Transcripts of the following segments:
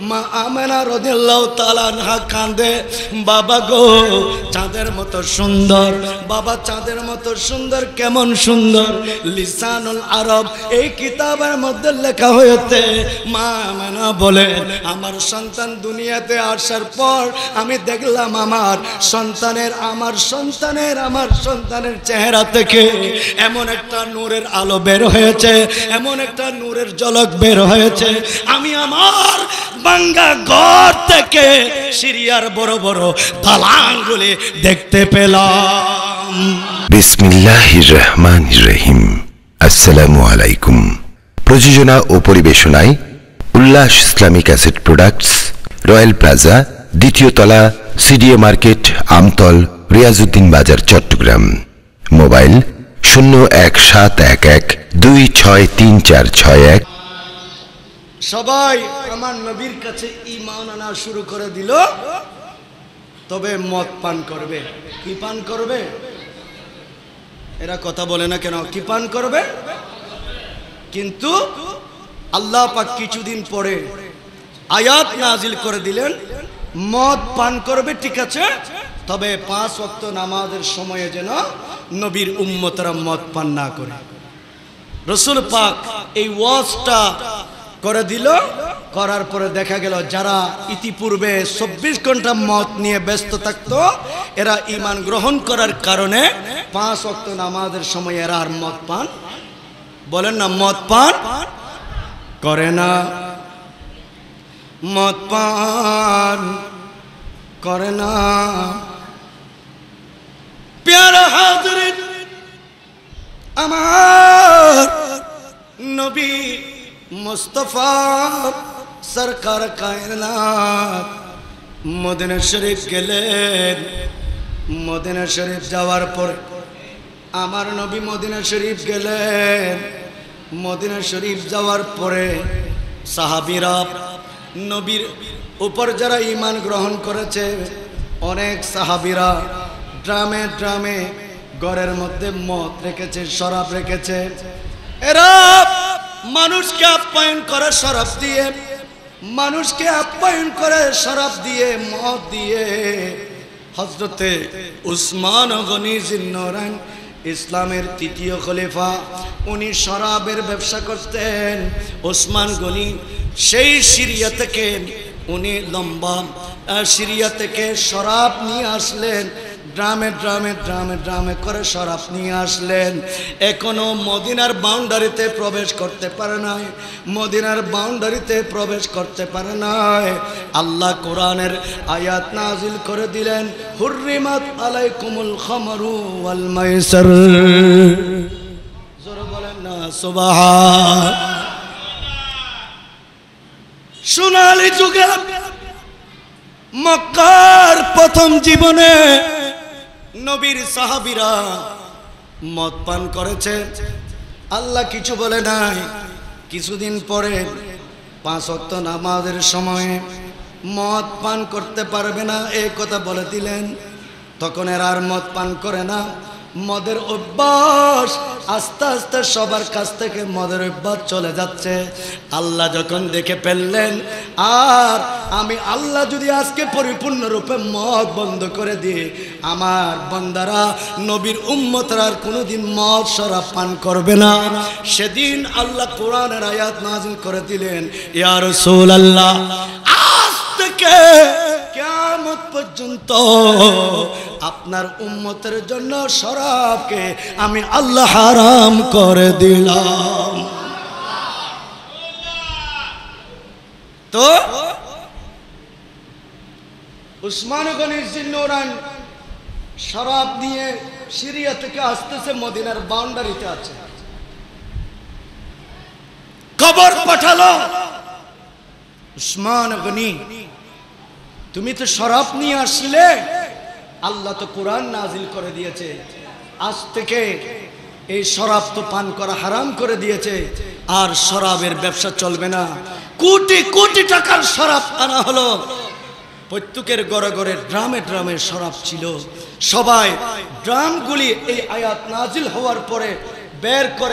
মা আমেনা রাদিয়াল্লাহু তাআলা আনহা কাঁদে, বাবা গো চাঁদের মতো সুন্দর, বাবা চাঁদের মতো সুন্দর, কেমন সুন্দর। লিসানুল আরব এই কিতাবের মধ্যে লেখা হয়েছে, মা আমেনা বলে আমার সন্তান দুনিয়াতে আসার পর আমি দেখলাম আমার সন্তানের চেহারা থেকে এমন একটা নূরের আলো বের হয়েছে, এমন একটা নূরের ঝলক বের হয়েছে। আমি আমার ভাঙ্গা ঘর থেকে সিরিয়ার বড় বড় দালানগুলি দেখতে পেলাম। বিসমিল্লাহির রহমানির রহিম। আসসালামু আলাইকুম। প্রযোজনা ও পরিবেশনায় Ullash Islamic asset products, royal plaza, দ্বিতীয় তলা, সিডিএ মার্কেট, আমতল, রিয়াজউদ্দিন বাজার, চট্টগ্রাম। মোবাইল 01711263461। সবাই আমার নবীর কাছে ঈমান আনা শুরু করে দিল, তবে মদ পান করবে। কি পান করবে? এরা কথা বলে না কেন? কি পান করবে? কিন্তু আল্লাহ পাক কিছুদিন পরে আয়াত নাজিল করে দিলেন, মদ পান করবে ঠিক আছে, তবে 5 ওয়াক্ত নামাজের সময়ে যেন নবীর উম্মতরা মদ পান না করে। রাসূল পাক এই ওয়াজটা করে দিল। করার পরে দেখা গেল যারা ইতিপূর্বে 24 ঘন্টা মদ নিয়ে ব্যস্ত থাকতো, এরা ঈমান গ্রহণ করার কারণে 5 ওয়াক্ত নামাজের সময় এরা আর মদ পান, বলেন না, মদ পান করে না, মদ পান করে না। প্যারা হাজরিন, আমার নবী মুস্তাফা সরকার কায়নাত মদিনা শরীফ গেলেন। মদিনা শরীফ যাওয়ার পর আমার নবী মদিনা শরীফ গেলেন। মদিনা শরীফ যাওয়ার পরে সাহাবীরা, নবীর উপর যারা ঈমান গ্রহণ করেছে, অনেক সাহাবীরা ড্রামে ড্রামে ঘরের মধ্যে মদ রেখেছে, শরাব রেখেছে। এরা মানুষকে আপ্যায়ন করে শরাব দিয়ে, মানুষকে আপ্যায়ন করে শরাব দিয়ে, মদ দিয়ে। হযরতে উসমান গনি জিন্নরান, ইসলামের 3য় খলিফা, উনি শরাবের ব্যবসা করতেন। উসমান গনি সেই সিরিয়া থেকে, উনি লম্বা সিরিয়া থেকে শরাব নিয়ে আসলেন, ড্রামে ড্রামে ড্রামে ড্রামে করে শরাব নিয়ে আসলেন। এখনো মদিনার বাউন্ডারিতে প্রবেশ করতে পারে নাই, মদিনার বাউন্ডারিতে প্রবেশ করতে পারে নাই। আল্লাহ কোরআনের আয়াত নাজিল করে দিলেন, হুররিমাত আলাইকুমুল খামরু ওয়াল মাইসির। জোরে বলেন না সুবহান। সোনালী যুগে মক্কার প্রথম জীবনে নবীর সাহাবীরা মদ পান করেছে, আল্লাহ কিছু বলে নাই। কিছুদিন পরে 5 ওয়াক্ত নামাজের সময়ে মদ পান করতে পারবে না এই কথা বলে দিলেন। তখন এরা আর মদ পান করে না। মদের অভ্যাস আস্তে আস্তে সবার কাছ থেকে মদের অভ্যাস চলে যাচ্ছে। আল্লাহ যখন দেখে ফেললেন, আর আমি আল্লাহ যদি আজকে পরিপূর্ণরূপে মদ বন্ধ করে দিই, আমার বান্দারা নবীর উম্মতরা আর কোনোদিন মদ শরাব পান করবে না। সেদিন আল্লাহ কোরআনের আয়াত নাযিল করে দিলেন, ইয়া রাসূলুল্লাহ, আজ থেকে কিয়ামত পর্যন্ত আপনার উম্মতের জন্য শরাবকে আমি আল্লাহ হারাম করে দিলাম। তো উসমান গনি জিন্নরান শরাব নিয়ে সিরিয়া থেকে আসতেছে, মদিনার বাউন্ডারিতে আছে। খবর পাঠালো, উসমান গনি তুমি তো শরাব নিয়ে আসলে, আল্লাহ তো কোরআন নাজিল করে দিয়েছে, আজ থেকে এই শরাব তো পান করা হারাম করে দিয়েছে, আর শরাবের ব্যবসা চলবে না। কোটি কোটি টাকার শরাব আনা হলো। প্রত্যেকের ঘরে ঘরে ড্রামে ড্রামে শরাব ছিল। সবাই ড্রামগুলি এই আয়াত নাজিল হওয়ার পরে বের করে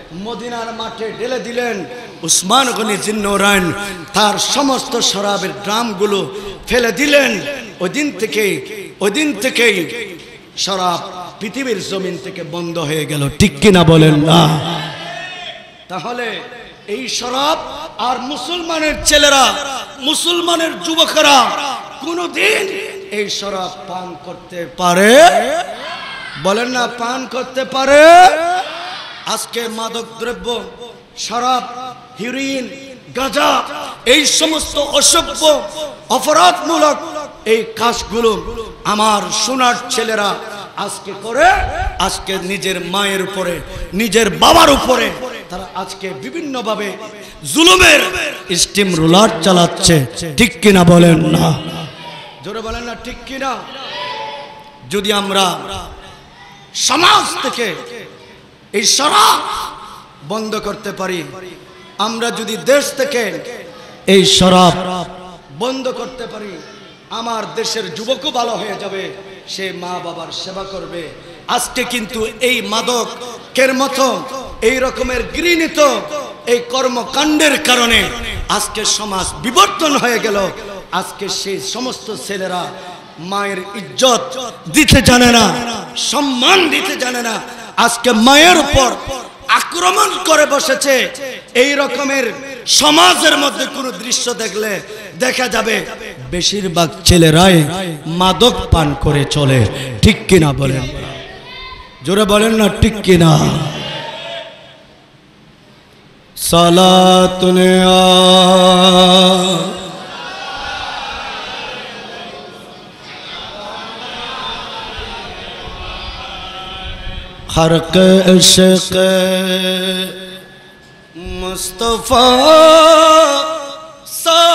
মদিনার মাঠে ঢেলে দিলেন। উসমান গনি জিন্নুরাইন তার সমস্ত শরাবের ড্রামগুলো ফেলে দিলেন। ওই দিন থেকেই শরাব পৃথিবীর জমিন থেকে বন্ধ হয়ে গেল। ঠিক কিনা বলেন না? তাহলে এই শরাব আর মুসলমানের ছেলেরা, মুসলমানের যুবকেরা কোনদিন এই শরাব পান করতে পারে? বলেন না, পান করতে পারে? আজকে মাদক দ্রব্য, শরাব, হেরোইন, গাঁজা, এই সমস্ত অসভ্য অপরাধমূলক এই কাজগুলো আমার সোনার ছেলেরা আজকে করে। আজকে নিজের মায়ের উপরে, নিজের বাবার উপরে তারা আজকে বিভিন্ন ভাবে জুলুমের স্টিম রোলার চালাচ্ছে। ঠিক কিনা বলেন না? জোরে বলেন না, ঠিক কিনা? যদি আমরা সমাজ থেকে এই শরাব বন্ধ করতে পারি, আমরা যদি দেশ থেকে এই শরাব বন্ধ করতে পারি, আমার দেশের যুবকও ভালো হয়ে যাবে, সে মা বাবার সেবা করবে। আজকে কিন্তু এই মাদকের মতো এই রকমের ঘৃণিত এই কর্মকাণ্ডের কারণে আজকে সমাজ বিবর্তন হয়ে গেল। আজকে সেই সমস্ত ছেলেরা মায়ের ইজ্জত দিতে জানে না, সম্মান দিতে জানে না। আজকে মায়ের উপর আক্রমণ করে বসেছে। এই রকমের সমাজের মধ্যে কোনো দৃশ্য দেখলে দেখা যাবে বেশিরভাগ ছেলেরাই মাদক পান করে চলে। ঠিক কিনা বলেন? জোরে বলেন না, ঠিক কিনা? সালাতুন हरक इश्क मुस्तफा सा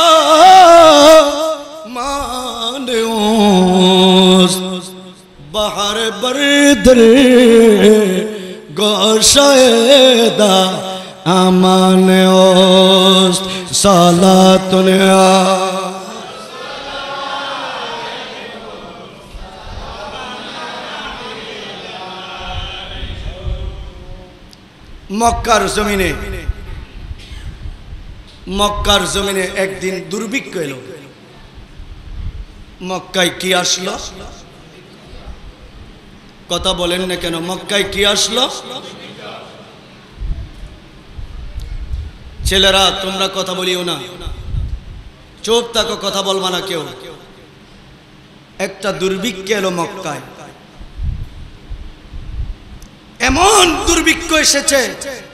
मानूस बहर बरदर गोशायदा अमान ओस सालातुन মক্কার জমিনে একদিন দুর্ভিক্ষ এলো। মক্কায় কি আসলো? কথা বলেন না কেন? মক্কায় কি আসলো? ছেলেরা তোমরা কথা বলিও না, চুপ থাকো, কথা বলবা না কেউ। একটা দুর্ভিক্ষ এলো মক্কায়। এমন দুর্ভিক্ষ এসেছে,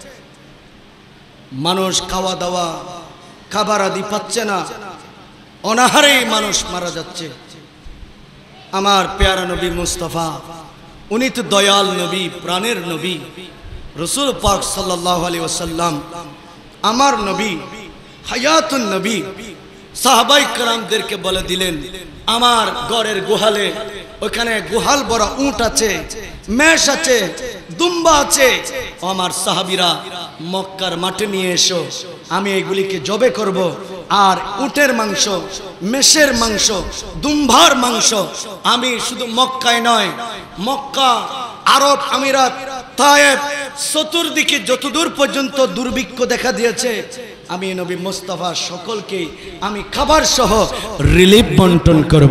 মানুষ খাওয়া দাওয়া, খাবার আদি পাচ্ছে না, অনাহারে মানুষ মারা যাচ্ছে। আমার পেয়ারা নবী মুস্তাফা, উনি তো দয়াল নবী, প্রাণের নবী, রাসূল পাক সাল্লাল্লাহু আলাইহি ওয়াসাল্লাম, আমার নবী, হায়াতুন নবী। সাহাবাই کرامদেরকে বলে দিলেন, আমার ঘরের গোহালে, ওখানে গোহাল বড় উট আছে, মেষ আছে, দুম্বা আছে। আমার সাহাবীরা মক্কার মাঠে নিয়ে এসো, আমি এগুলিকে জবে করব। আর উটের মাংস, মেষের মাংস, দুম্বার মাংস আমি শুধু মক্কায় নয়, মক্কা, আরব আমিরাত, তায়েফ, চতুর্দিকে যতদূর পর্যন্ত দুর্ভিক্ষ দেখা দিয়েছে, আমি নবী মুস্তাফা সকলকে আমি খাবার সহ রিলিফ বন্টন করব।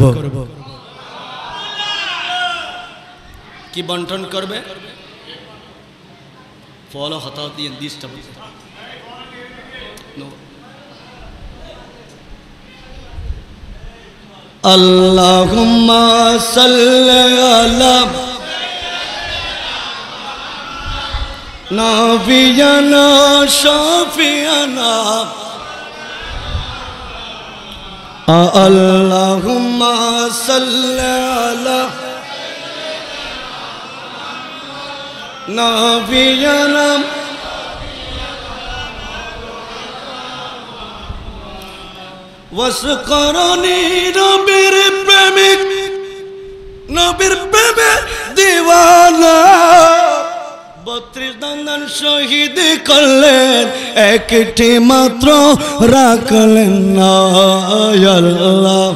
কি বন্টন করবে? ফলো হতাও দিয়ে দিশটা আল্লাহুম্মা সাল্লি আলা নবিয়ানা শাফিয়ানা আল্লাহুম্মা সাল্লি আলা নবিয়ানা ওয়াসকরনি নবীর প্রেমিক, নবীর প্রেমে দিওয়ানা। 32 দান শহীদ করলেন, একটি মাত্র রাখলেন না। আল্লাহ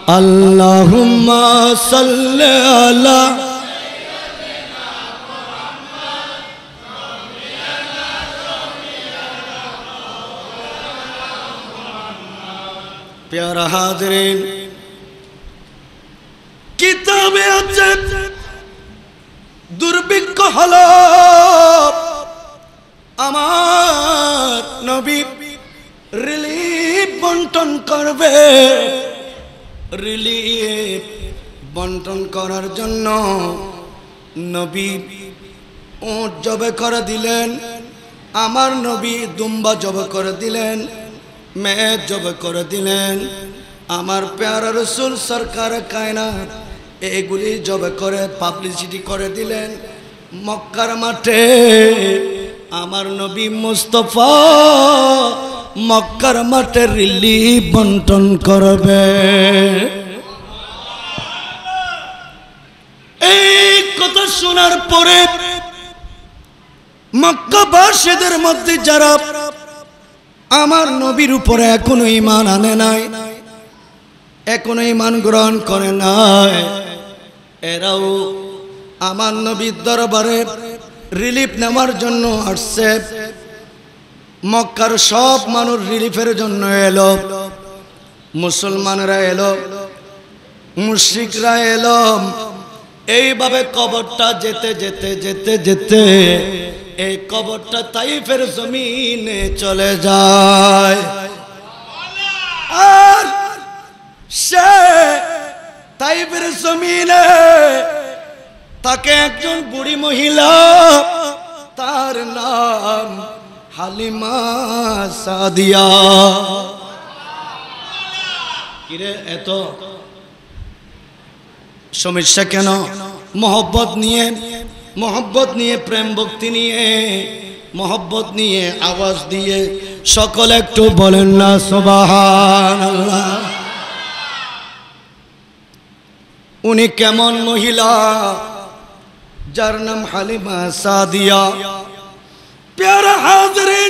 আল্লাহুম্মা সাল্লি আলা প্যারা হাজরিন কিতাবে আছে দুর্ভিক্ষ হলো আমার নবী রিলিফ বন্টন করবে রিলিফ বন্টন করার জন্য নবী উট জবে করে দিলেন আমার নবী দুম্বা জবে করে দিলেন মেয়ে জবে করে দিলেন আমার প্যারা রাসূল সরকার কায়নাত এগুলি জবে করে পাবলিসিটি করে দিলেন মক্কার মাঠে আমার নবী মুস্তাফা মক্কার মাঠে রিলিফ বন্টন করবে এই কথা শোনার পরে মক্কাবাসীদের মধ্যে যারা আমার নবীর উপরে এখনো ঈমান আনে নাই এখনো ঈমান গ্রহণ করে নাই এরাও আমার নবীর দরবারে রিলিফ নেওয়ার জন্য আসছে মক্কার সব মানুষ রিলিফের জন্য এলো মুসলমানরা এলো মুশরিকরা এলো এইভাবে কবরটা যেতে যেতে যেতে যেতে এই কবরটা তাইফের জমিনে চলে যায় আর সে তাইফের জমিনে তাকে একজন বুড়ি মহিলা তার নাম হালিমা সাদিয়া কিরে এত সমস্যা কেন মোহব্বত নিয়ে প্রেম ভক্তি নিয়ে মোহব্বত নিয়ে আওয়াজ দিয়ে সকলে একটু বলেন না সুবহানাল্লাহ উনি কেমন মহিলা যার নাম হালিমা সাদিয়া প্যারা হাজরিন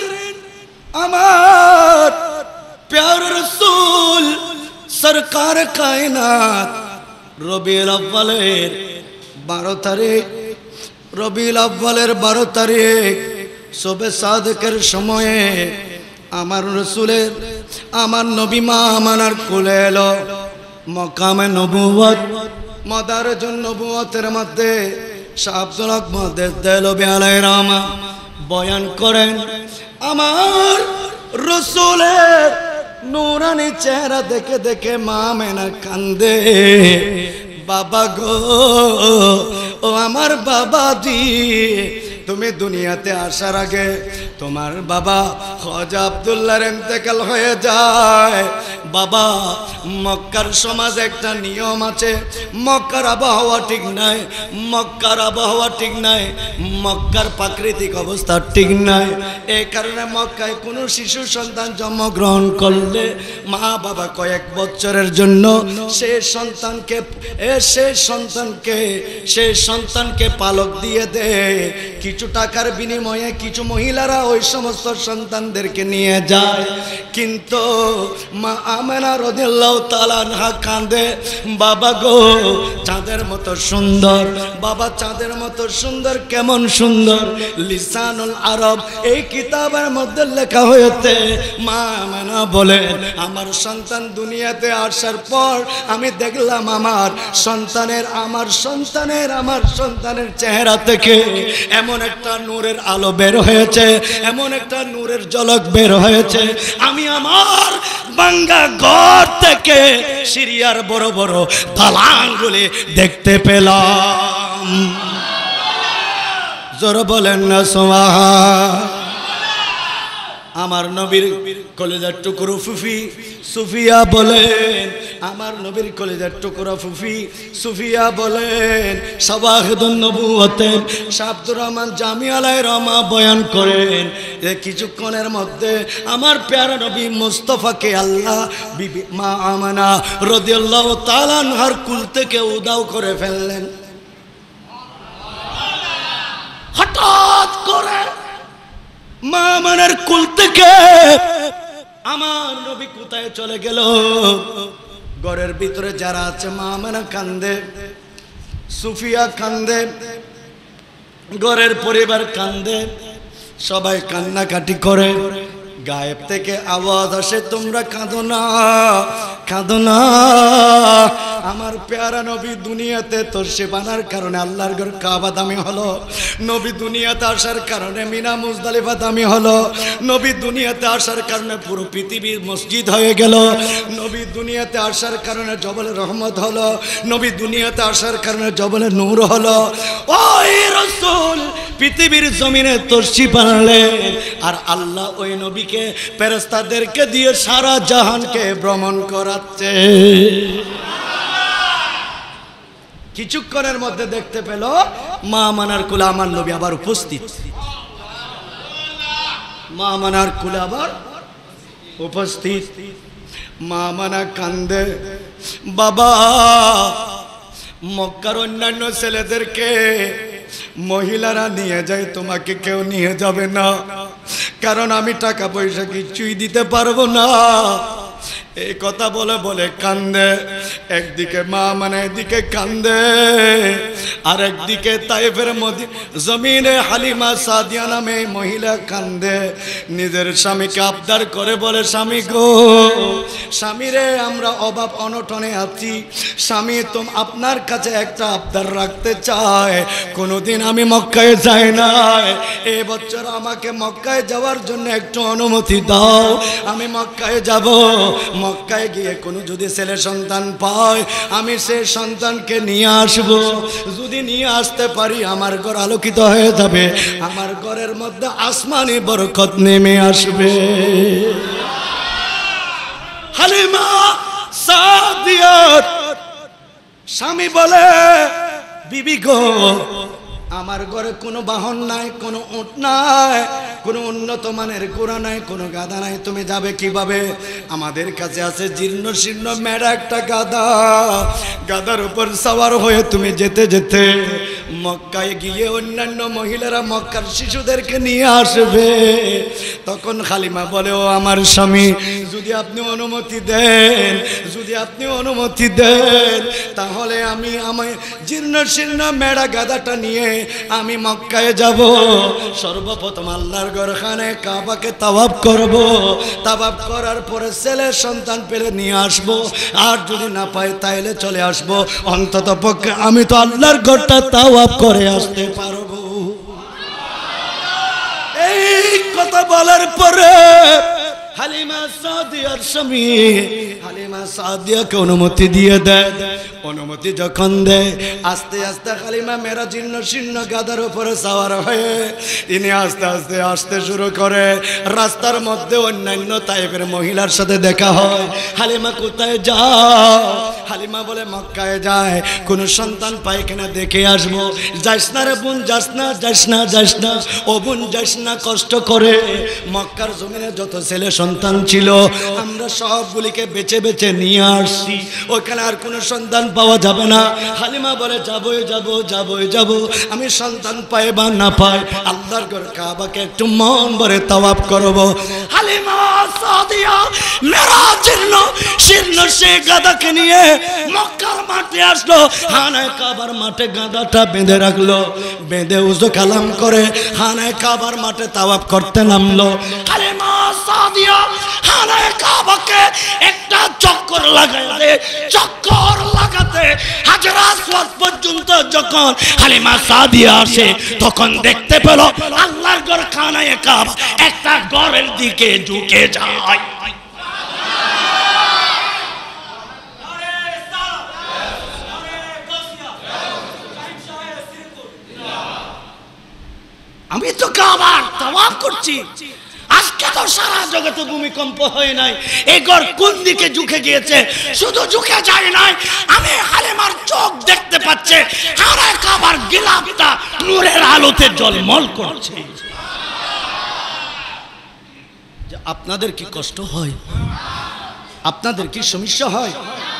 আমার প্যারা রাসূল সরকার কায়নাত রবিউল আউয়ালের 12 তারিখ রবিউল আউয়ালের 12 তারিখ শবে সাদেকের সময়ে আমার রাসূলের আমার নবী মা আমানার কোলে এলো মকামে নবুয়ত মাদারুন নবুয়তের মধ্যে শাহ আব্দুল হক মুহাদ্দিস দেলবি আলাইহির রহমা বয়ান করেন আমার রাসূলের নূরানি চেহারা দেখে দেখে মা আমেনা কান্দে বাবা গো ও আমার বাবা জি তুমি দুনিয়াতে আসার আগে তোমার বাবা খাজা আব্দুল্লাহর ইন্তেকাল হয়ে যায় বাবা মক্কার সমাজে একটা নিয়ম আছে মক্কার আবহাওয়া ঠিক নাই মক্কার প্রাকৃতিক অবস্থা ঠিক নাই এই কারণে মক্কায় কোনো শিশু সন্তান জন্মগ্রহণ করলে মা বাবা কয়েক বছরের জন্য সেই সন্তানকে পালক দিয়ে দেয় কিছু টাকার বিনিময়ে কিছু মহিলারা ওই সমস্ত সন্তানদেরকে নিয়ে যায় কিন্তু মা আমেনা রাদিয়াল্লাহু তাআলা আনহা কাঁদে বাবা গো চাঁদের মতো সুন্দর বাবা চাঁদের মতো সুন্দর কেমন সুন্দর লিসানুল আরব এই কিতাবের মধ্যে লেখা হয়েছে মা আমেনা বলে আমার সন্তান দুনিয়াতে আসার পর আমি দেখলাম আমার সন্তানের চেহারা থেকে এমন একটা নূরের আলো বের হয়েছে এমন একটা নূরের ঝলক বের হয়েছে আমি আমার ভাঙ্গা ঘর থেকে সিরিয়ার বড় বড় দালানগুলি দেখতে পেলাম জোরে বলেন না সুবহান আমার নবীর কলেজার টুকরো ফুফি সুফিয়া বলেন আমার নবীর কলেজার টুকরো ফুফি সুফিয়া বলেন শাওয়াহিদুন নবুওয়াতের শাহ আব্দুর রহমান জামি আলাইহির রহমা বয়ান করেন এই কিছুক্ষণের মধ্যে আমার প্যারা নবী মুস্তাফাকে আল্লাহ বিবি মা আমেনা রাদিয়াল্লাহু তাআলা আনহার কুল থেকে উদাও করে ফেললেন হঠাৎ করে মা আমেনার কুল থেকে আমার নবী কোথায় চলে গেল ঘরের ভিতরে যারা আছে মা আমেনা কান্দে, সুফিয়া কান্দে, ঘরের পরিবার কান্দে, সবাই কান্নাকাটি করে। গায়েব থেকে আওয়াজ আসে, তোমরা কাঁদো না, কাঁদো না। আমার প্যারা নবী দুনিয়াতে তরসে বানার কারণে আল্লাহর ঘর কাবা দামি হলো। নবী দুনিয়াতে আসার কারণে মিনা মুজদালিফা দামি হলো। নবী দুনিয়াতে আসার কারণে পুরো পৃথিবীর মসজিদ হয়ে গেল। নবী দুনিয়াতে আসার কারণে জবলে রহমত হলো। নবী দুনিয়াতে আসার কারণে জবলে নূর হলো। ওই রাসূল পৃথিবীর জমিনে তরসি বানালেন, আর আল্লাহ ওই নবীকে ফেরেশতাদেরকে দিয়ে সারা জাহানকে ভ্রমণ করাচ্ছে। কিছুক্ষণের মধ্যে দেখতে পেল মা আমানার কুলে আমার নবী আবার উপস্থিত। মা আমানার কুলে আবার উপস্থিত। মা আমানা কান্দে, বাবা মক্কার অন্যান্য ছেলেদেরকে মহিলারা নিয়ে যায়, তোমাকে কেউ নিয়ে যাবে না, কারণ আমি টাকা পয়সা কিছুই দিতে পারবো না। এই কথা বলে বলে কান্দে। একদিকে মা মানে এদিকে কান্দে, আর একদিকে তাইফের জমিনে হালিমা সাদিয়া নামে মহিলা কান্দে। নিজের স্বামীকে আবদার করে বলে, স্বামী গো, স্বামীরে আমরা অভাব অনটনে আছি, স্বামী আপনার কাছে একটা আবদার রাখতে চায়। কোনোদিন আমি মক্কায় যাই নাই, এই বছর আমাকে মক্কায় যাওয়ার জন্য একটু অনুমতি দাও, আমি মক্কায় যাব। মক্কায় গিয়ে কোনো যদি ছেলে সন্তান পায়, আমি সেই সন্তানকে নিয়ে আসব। যদি নিয়ে আসতে পারি আমার ঘর আলোকিত হয়ে যাবে, আমার ঘরের মধ্যে আসমানি বরকত নেমে আসবে। হালিমা সাদিয়ার স্বামী বলে, বিবি গো, আমার ঘরে কোনো বাহন নাই, কোনো উট নাই, কোনো উন্নত মানের ঘোড়া নাই, কোনো গাধা নাই, তুমি যাবে কিভাবে? আমাদের কাছে আছে জীর্ণ শীর্ণ মেরা একটা গাধা, গাধার উপর সওয়ার হয়ে তুমি যেতে যেতে মক্কায় গিয়ে অন্যান্য মহিলারা মক্কার শিশুদেরকে নিয়ে আসবে। তখন হালিমা বলে, ও আমার স্বামী, যদি আপনি অনুমতি দেন, যদি আপনি অনুমতি দেন, তাহলে আমি জীর্ণ শীর্ণ মেরা গাধাটা নিয়ে আমি মক্কায় যাব। সর্বপ্রথম আল্লাহর ঘরখানে কাবাকে তাওয়াফ করব, তাওয়াফ করার পরে ছেলে সন্তান পেলে নিয়ে আসব, আর যদি না পাই তাইলে চলে আসব। অন্তত পক্ষে আমি তো আল্লাহর ঘরটা তাওয়াফ করে আসতে পারবো। এই কথা বলার পরে হালিমা সাদিয়ার স্বামী হালিমা সাদিয়াকে অনুমতি দিয়ে দেয়। অনুমতি যখন দেয়, আস্তে আস্তে হালিমা মেরা জীর্ণ শীর্ণ গাধার উপরে সওয়ার হয়ে তিনি আস্তে আস্তে আসতে শুরু করে। রাস্তার মধ্যে অন্যান্য তাইফের মহিলার সাথে দেখা হয়। হালিমা কোথায় যাও? হালিমা বলে মক্কায় যায়, কোন সন্তান পাই কিনা দেখে আসবো। যাস না রে বোন, যাস না, যাস না, যাস না, ও বোন যাস না, কষ্ট করে। মক্কার জমিনে যত ছেলে সন্তান ছিল আমরা সবগুলিকে বেছে বেছে নিয়ে আসছি, ওখানে আর কোনো সন্তান পাওয়া যাবে না। হালিমা বলে, যাবই যাব, যাবই যাব, আমি সন্তান পাই বা না পাই আল্লাহর ঘর কাবাকে একটু মন ভরে তাওয়াফ করব। হালিমা সাদিয়া মেরা জীর্ণ শীর্ণ সে গাধাকে নিয়ে মক্কার মাঠে আসলো। হানায় কাবার মাঠে গাধাটা বেঁধে রাখলো, বেঁধে উযু কালাম করে হানায় কাবার মাঠে তাওয়াফ করতে নামলো। হালিমা সাদিয়া হানায় কাবাকে একটা চক্কর লাগাতে, চক্কর লাগাতে হাজরা আসওয়াদ পর্যন্ত যখন হালিমা সাদিয়া আসে, তখন দেখতে পেল আল্লাহর ঘর খানায় কাবা একটা ঘরের দিকে ঝুঁকে যায়। আমি তো কাবার তাওয়াফ করছি, আজকে তো সারা জগতে ভূমিকম্প হয় নাই, এই ঘর কোন দিকে ঝুঁকে গিয়েছে? শুধু ঝুঁকে যায় নাই, আমি হালিমার চোখ দেখতে পাচ্ছে হানায় কাবার গিলাফটা নূরের আলোতে ঝলমল করছে। আপনাদের কি কষ্ট হয়? আপনাদের কি সমস্যা হয়?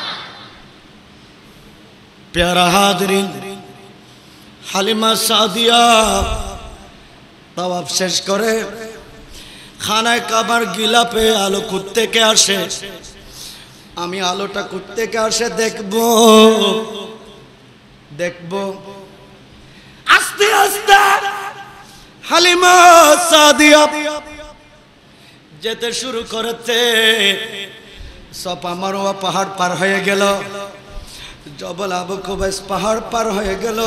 প্যারা হাজরিন, হালিমা সাদিয়া তাওয়াফ শেষ করে খানায় কাবার গিলাপে আলো থেকে আসে। আমি আলোটা কোত্থেকে আসে দেখবো দেখবো। আস্তে আস্তে হালিমা সাদিয়া যেতে শুরু করেছে। সফা মারওয়া পাহাড় পার হয়ে গেল, জবল আবু কুবাইস পাহাড় পার হয়ে গেল।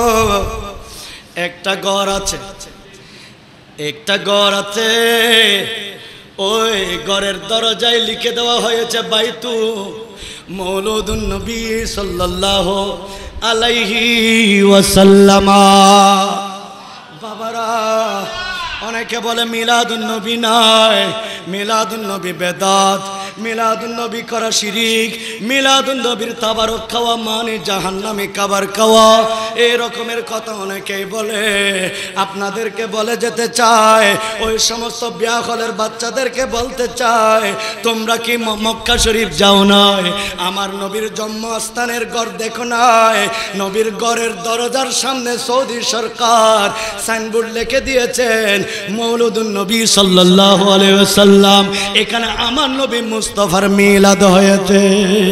একটা ঘর আছে, একটা ঘর আছে, ওই ঘরের দরজায় লিখে দেওয়া হয়েছে বাইতু মৌলুদুন নবী সাল্লাল্লাহু আলাইহি ওয়াসাল্লাম। বাবারা, অনেকে বলে মিলাদুন নবী নয়, মিলাদুন নবী বেদাত, মিলাদুন নবী করা শিরিক, মিলাদুন নবীর তাবারক খাওয়া মানে জাহান্নামী খাবার খাওয়া, এই রকমের কথা অনেকেই বলে। আপনাদেরকে বলে যেতে চায়, ওই সমস্ত বিয়াহলের বাচ্চাদেরকে বলতে চায়, তোমরা কি মক্কা শরীফ যাও নাই? আমার নবীর জন্মস্থানের ঘর দেখো নাই? নবীর ঘরের দরজার সামনে সৌদি সরকার সাইনবোর্ড লিখে দিয়েছেন মৌলুদুন নবী সাল্লাল্লাহু আলাইহি ওয়াসাল্লাম। এখানে আমার নবী মুস্তাফার মিলাদ হয়েছে।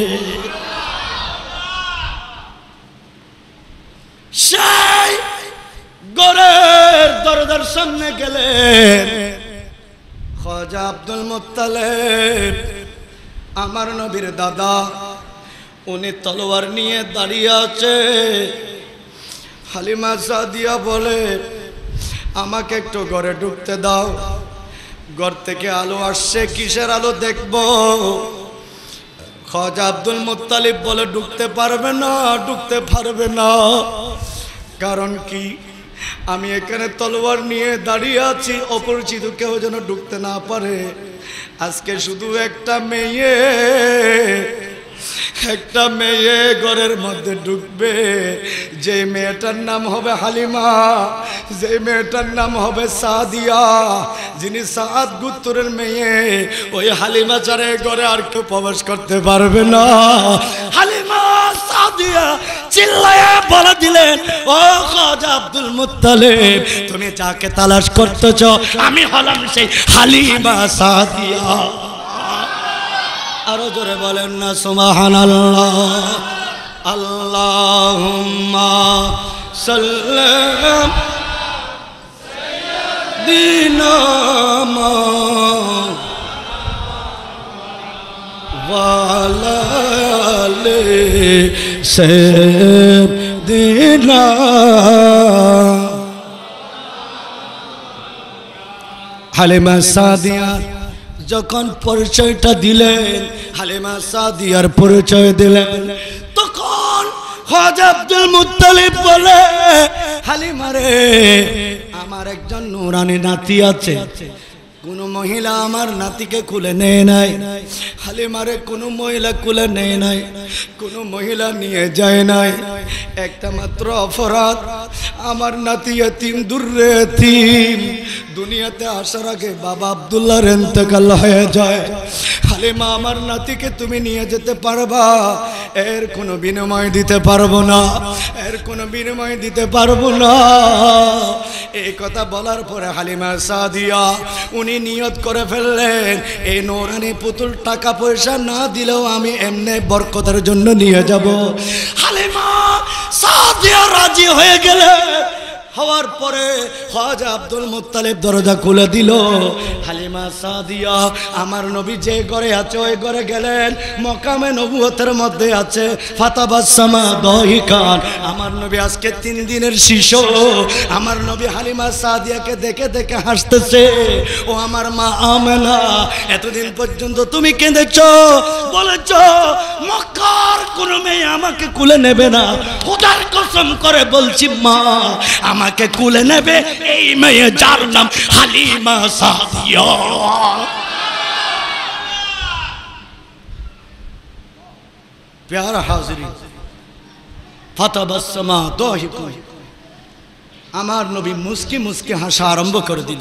সেই ঘরের দরজার সামনে গেলেন খাজা আব্দুল মুত্তালিব, আমার নবীর দাদা। উনি তলোয়ার নিয়ে দাঁড়িয়ে আছে। হালিমা সাদিয়া বলে, আমাকে একটু ঘরে ঢুকতে দাও। ঘর থেকে আলো আসছে, কিসের আলো দেখবো? খাজা আব্দুল মুত্তালিব বলে, ঢুকতে পারবে না, ঢুকতে পারবে না। কারণ কি? আমি এখানে তলোয়ার নিয়ে দাঁড়িয়ে আছি, অপরিচিত কেউ যেন ঢুকতে না পারে। আজকে শুধু একটা মেয়ে, একটা মেয়ে ঘরের মধ্যে ঢুকবে, যে মেয়েটার নাম হবে হালিমা, যে মেয়েটার নাম হবে সাদিয়া, যিনি সাদ গুত্তরের মেয়ে। ওই হালিমা ছাড়া ঘরে আর কেউ প্রবেশ করতে পারবে না। হালিমা সাদিয়া চিল্লায়ে বলে দিলেন, ও খাজা আব্দুল মুত্তালিব, তুমি যাকে তালাশ করতেছ আমি হলাম সেই হালিমা সাদিয়া। আরো জোরে বলেন না সুবহানাল্লাহ। আল্লাহুম্মা সাল্লাম সাইয়্যিদিনা ওয়া আলা আলি সাইয়্যিদিনা। হালিমা সাদিয়া যখন পরিচয়টা দিলেন, হালিমা সাদিয়ার পরিচয় দিলেন, তখন খাজা আব্দুল মুত্তালিব বলে, হালিমা রে, আমার একজন নূরানী নাতি আছে। কোন মহিলা আমার নাতিকে কুলে নেয় নাই। হালিমারে কোন মহিলা কুলে নেয় নাই, কোন মহিলা নিয়ে যায় নাই। একটা মাত্র অপরাধ, আমার নাতি এতিম, দূরে এতিম। দুনিয়াতে আসার আগে বাবা আব্দুল্লাহর ইন্তেকাল হয়ে যায়। হালিমা, আমার নাতিকে তুমি নিয়ে যেতে পারবা? এর কোনো বিনিময় দিতে পারবো না, এর কোনো বিনিময় দিতে পারবো না। এই কথা বলার পরে হালিমা সাদিয়া উনি নিয়ত করে ফেললেন, এই নূরানী পুতুল টাকা পয়সা না দিলেও আমি এমনি বরকতের জন্য নিয়ে যাব। হালিমা সাদিয়া রাজি হয়ে গেলেন। হওয়ার পরে খাজা আব্দুল মুত্তালিব দরজা খুলে দিল। হালিমা সাদিয়া আমার নবী যে ঘরে আছে ওই ঘরে গেলেন। মকামে নবুয়তের মধ্যে আছে ফাতাবাসসামা দাহিকান। আমার নবী আজকে 3 দিনের শিশু। আমার নবী হালিমা সাদিয়াকে দেখে দেখে হাসতেছে। ও আমার মা আমেনা, এতদিন পর্যন্ত তুমি কেঁদেছো, বলেছো মক্কার কোন মেয়ে আমাকে কুলে নেবে না। খোদার কসম করে বলছি মা, আমাকে কুলে নেবে এই মেয়ে যার নাম হালিমা সাদিয়া। প্যারা হাজিরিন, ফাতাবাসসামা দাহিকুন। আমার নবী মুস্কি মুস্কি হাসা আরম্ভ করে দিল।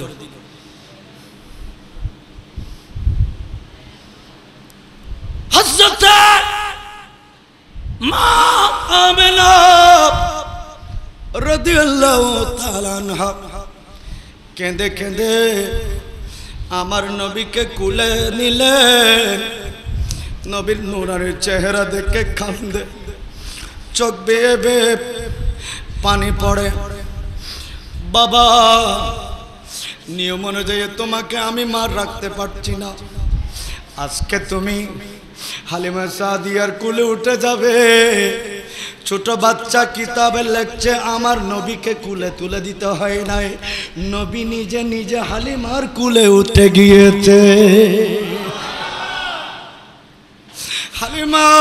হযরত মা আমেনা রাদিয়াল্লাহু তাআলা আনহা কেঁদে কেঁদে আমার নবীকে কুলে নিলেন। নবীর নূরানি চেহারা দেখে কান্দে, চোখ বেয়ে বেয়ে পানি পড়ে। বাবা, নিয়ম অনুযায়ী তোমাকে আমি মার রাখতে পারছি না, আজকে তুমি হালিমা সাদিয়ার কুলে উঠে যাবে। ছোট বাচ্চা কিতাবে লেখছে আমার নবীকে কুলে তুলে দিতে হয় নাই, নবী নিজে নিজে হালিমার কুলে উঠে গিয়েছে। হালিমা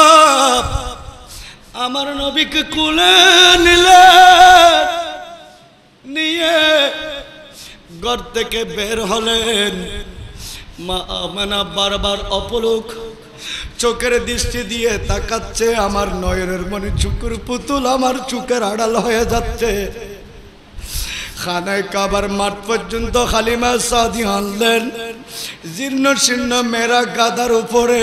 আমার নবীকে কুলে নিলে, নিয়ে ঘর থেকে বের হলেন। মা আমেনা বারবার অপলক চোখের দৃষ্টি দিয়ে তাকাচ্ছে, আমার নয়নের মনে চুকুর পুতুল আমার চোখের আড়াল হয়ে যাচ্ছে। খানায় কাবার মাঠ পর্যন্ত হালিমা সাদিয়া আনলেন, জীর্ণ শীর্ণ মেরা গাদার উপরে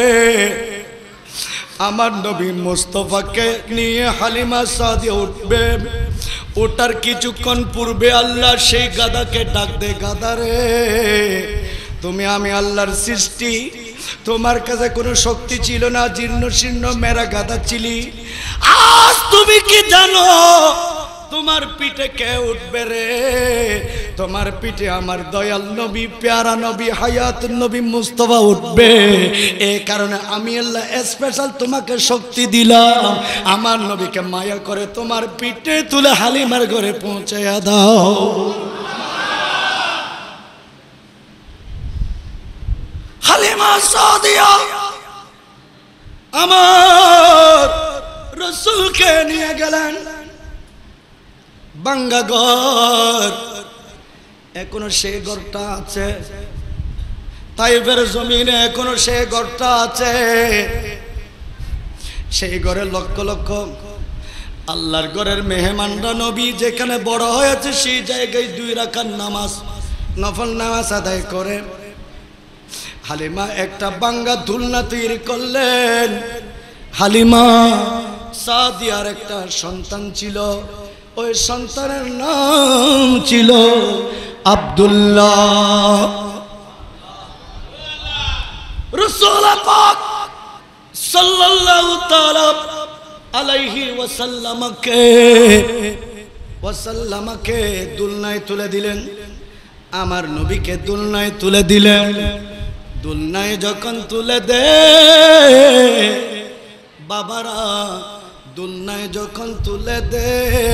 আমার নবী মুস্তাফাকে নিয়ে হালিমা সাদিয়া উঠবে। ওটার কিছুক্ষণ পূর্বে আল্লাহ সেই গাদাকে ডাক দে, গাদারে তুমি আমি আল্লাহর সৃষ্টি, তোমার কাছে কোনো শক্তি ছিল না, জীর্ণ শীর্ণ মেরা গাদা ছিলি, আজ তুমি কি জানো তোমার পিঠে কে উঠবে রে? তোমার পিঠে আমার দয়াল নবী, প্যারা নবী, হায়াত নবী মুস্তাফা উঠবে। এই কারণে আমি আল্লাহ স্পেশাল তোমাকে শক্তি দিলাম, আমার নবীকে মায়া করে তোমার পিঠে তুলে হালিমার ঘরে পৌঁছাইয়া দাও। হালিমা সাদিয়া আমার রাসূলকে নিয়ে গেলেন বাঙ্গা ঘর, এখনো সেই ঘরটা আছে, তাইফের জমিনে এখনো সেই ঘরটা আছে। সেই ঘরে লক্ষ লক্ষ আল্লাহর ঘরের মেহমানরা, নবী যেখানে বড় হয়েছে সেই জায়গায় 2 রাকাত নামাজ, নফল নামাজ আদায় করে। হালিমা একটা বাঙ্গা দুলনা তৈরি করলেন। হালিমা সাদিয়ার একটা সন্তান ছিল, ওই সন্তানের নাম ছিল আব্দুল্লাহ। রাসূল পাক সাল্লাল্লাহু তাআলা আলাইহি ওয়াসাল্লামকে দুলনায় তুলে দিলেন, আমার নবীকে দুলনায় তুলে দিলেন। দুলনায় যখন তুলে দে বাবারা, দুলনায় যখন তুলে দে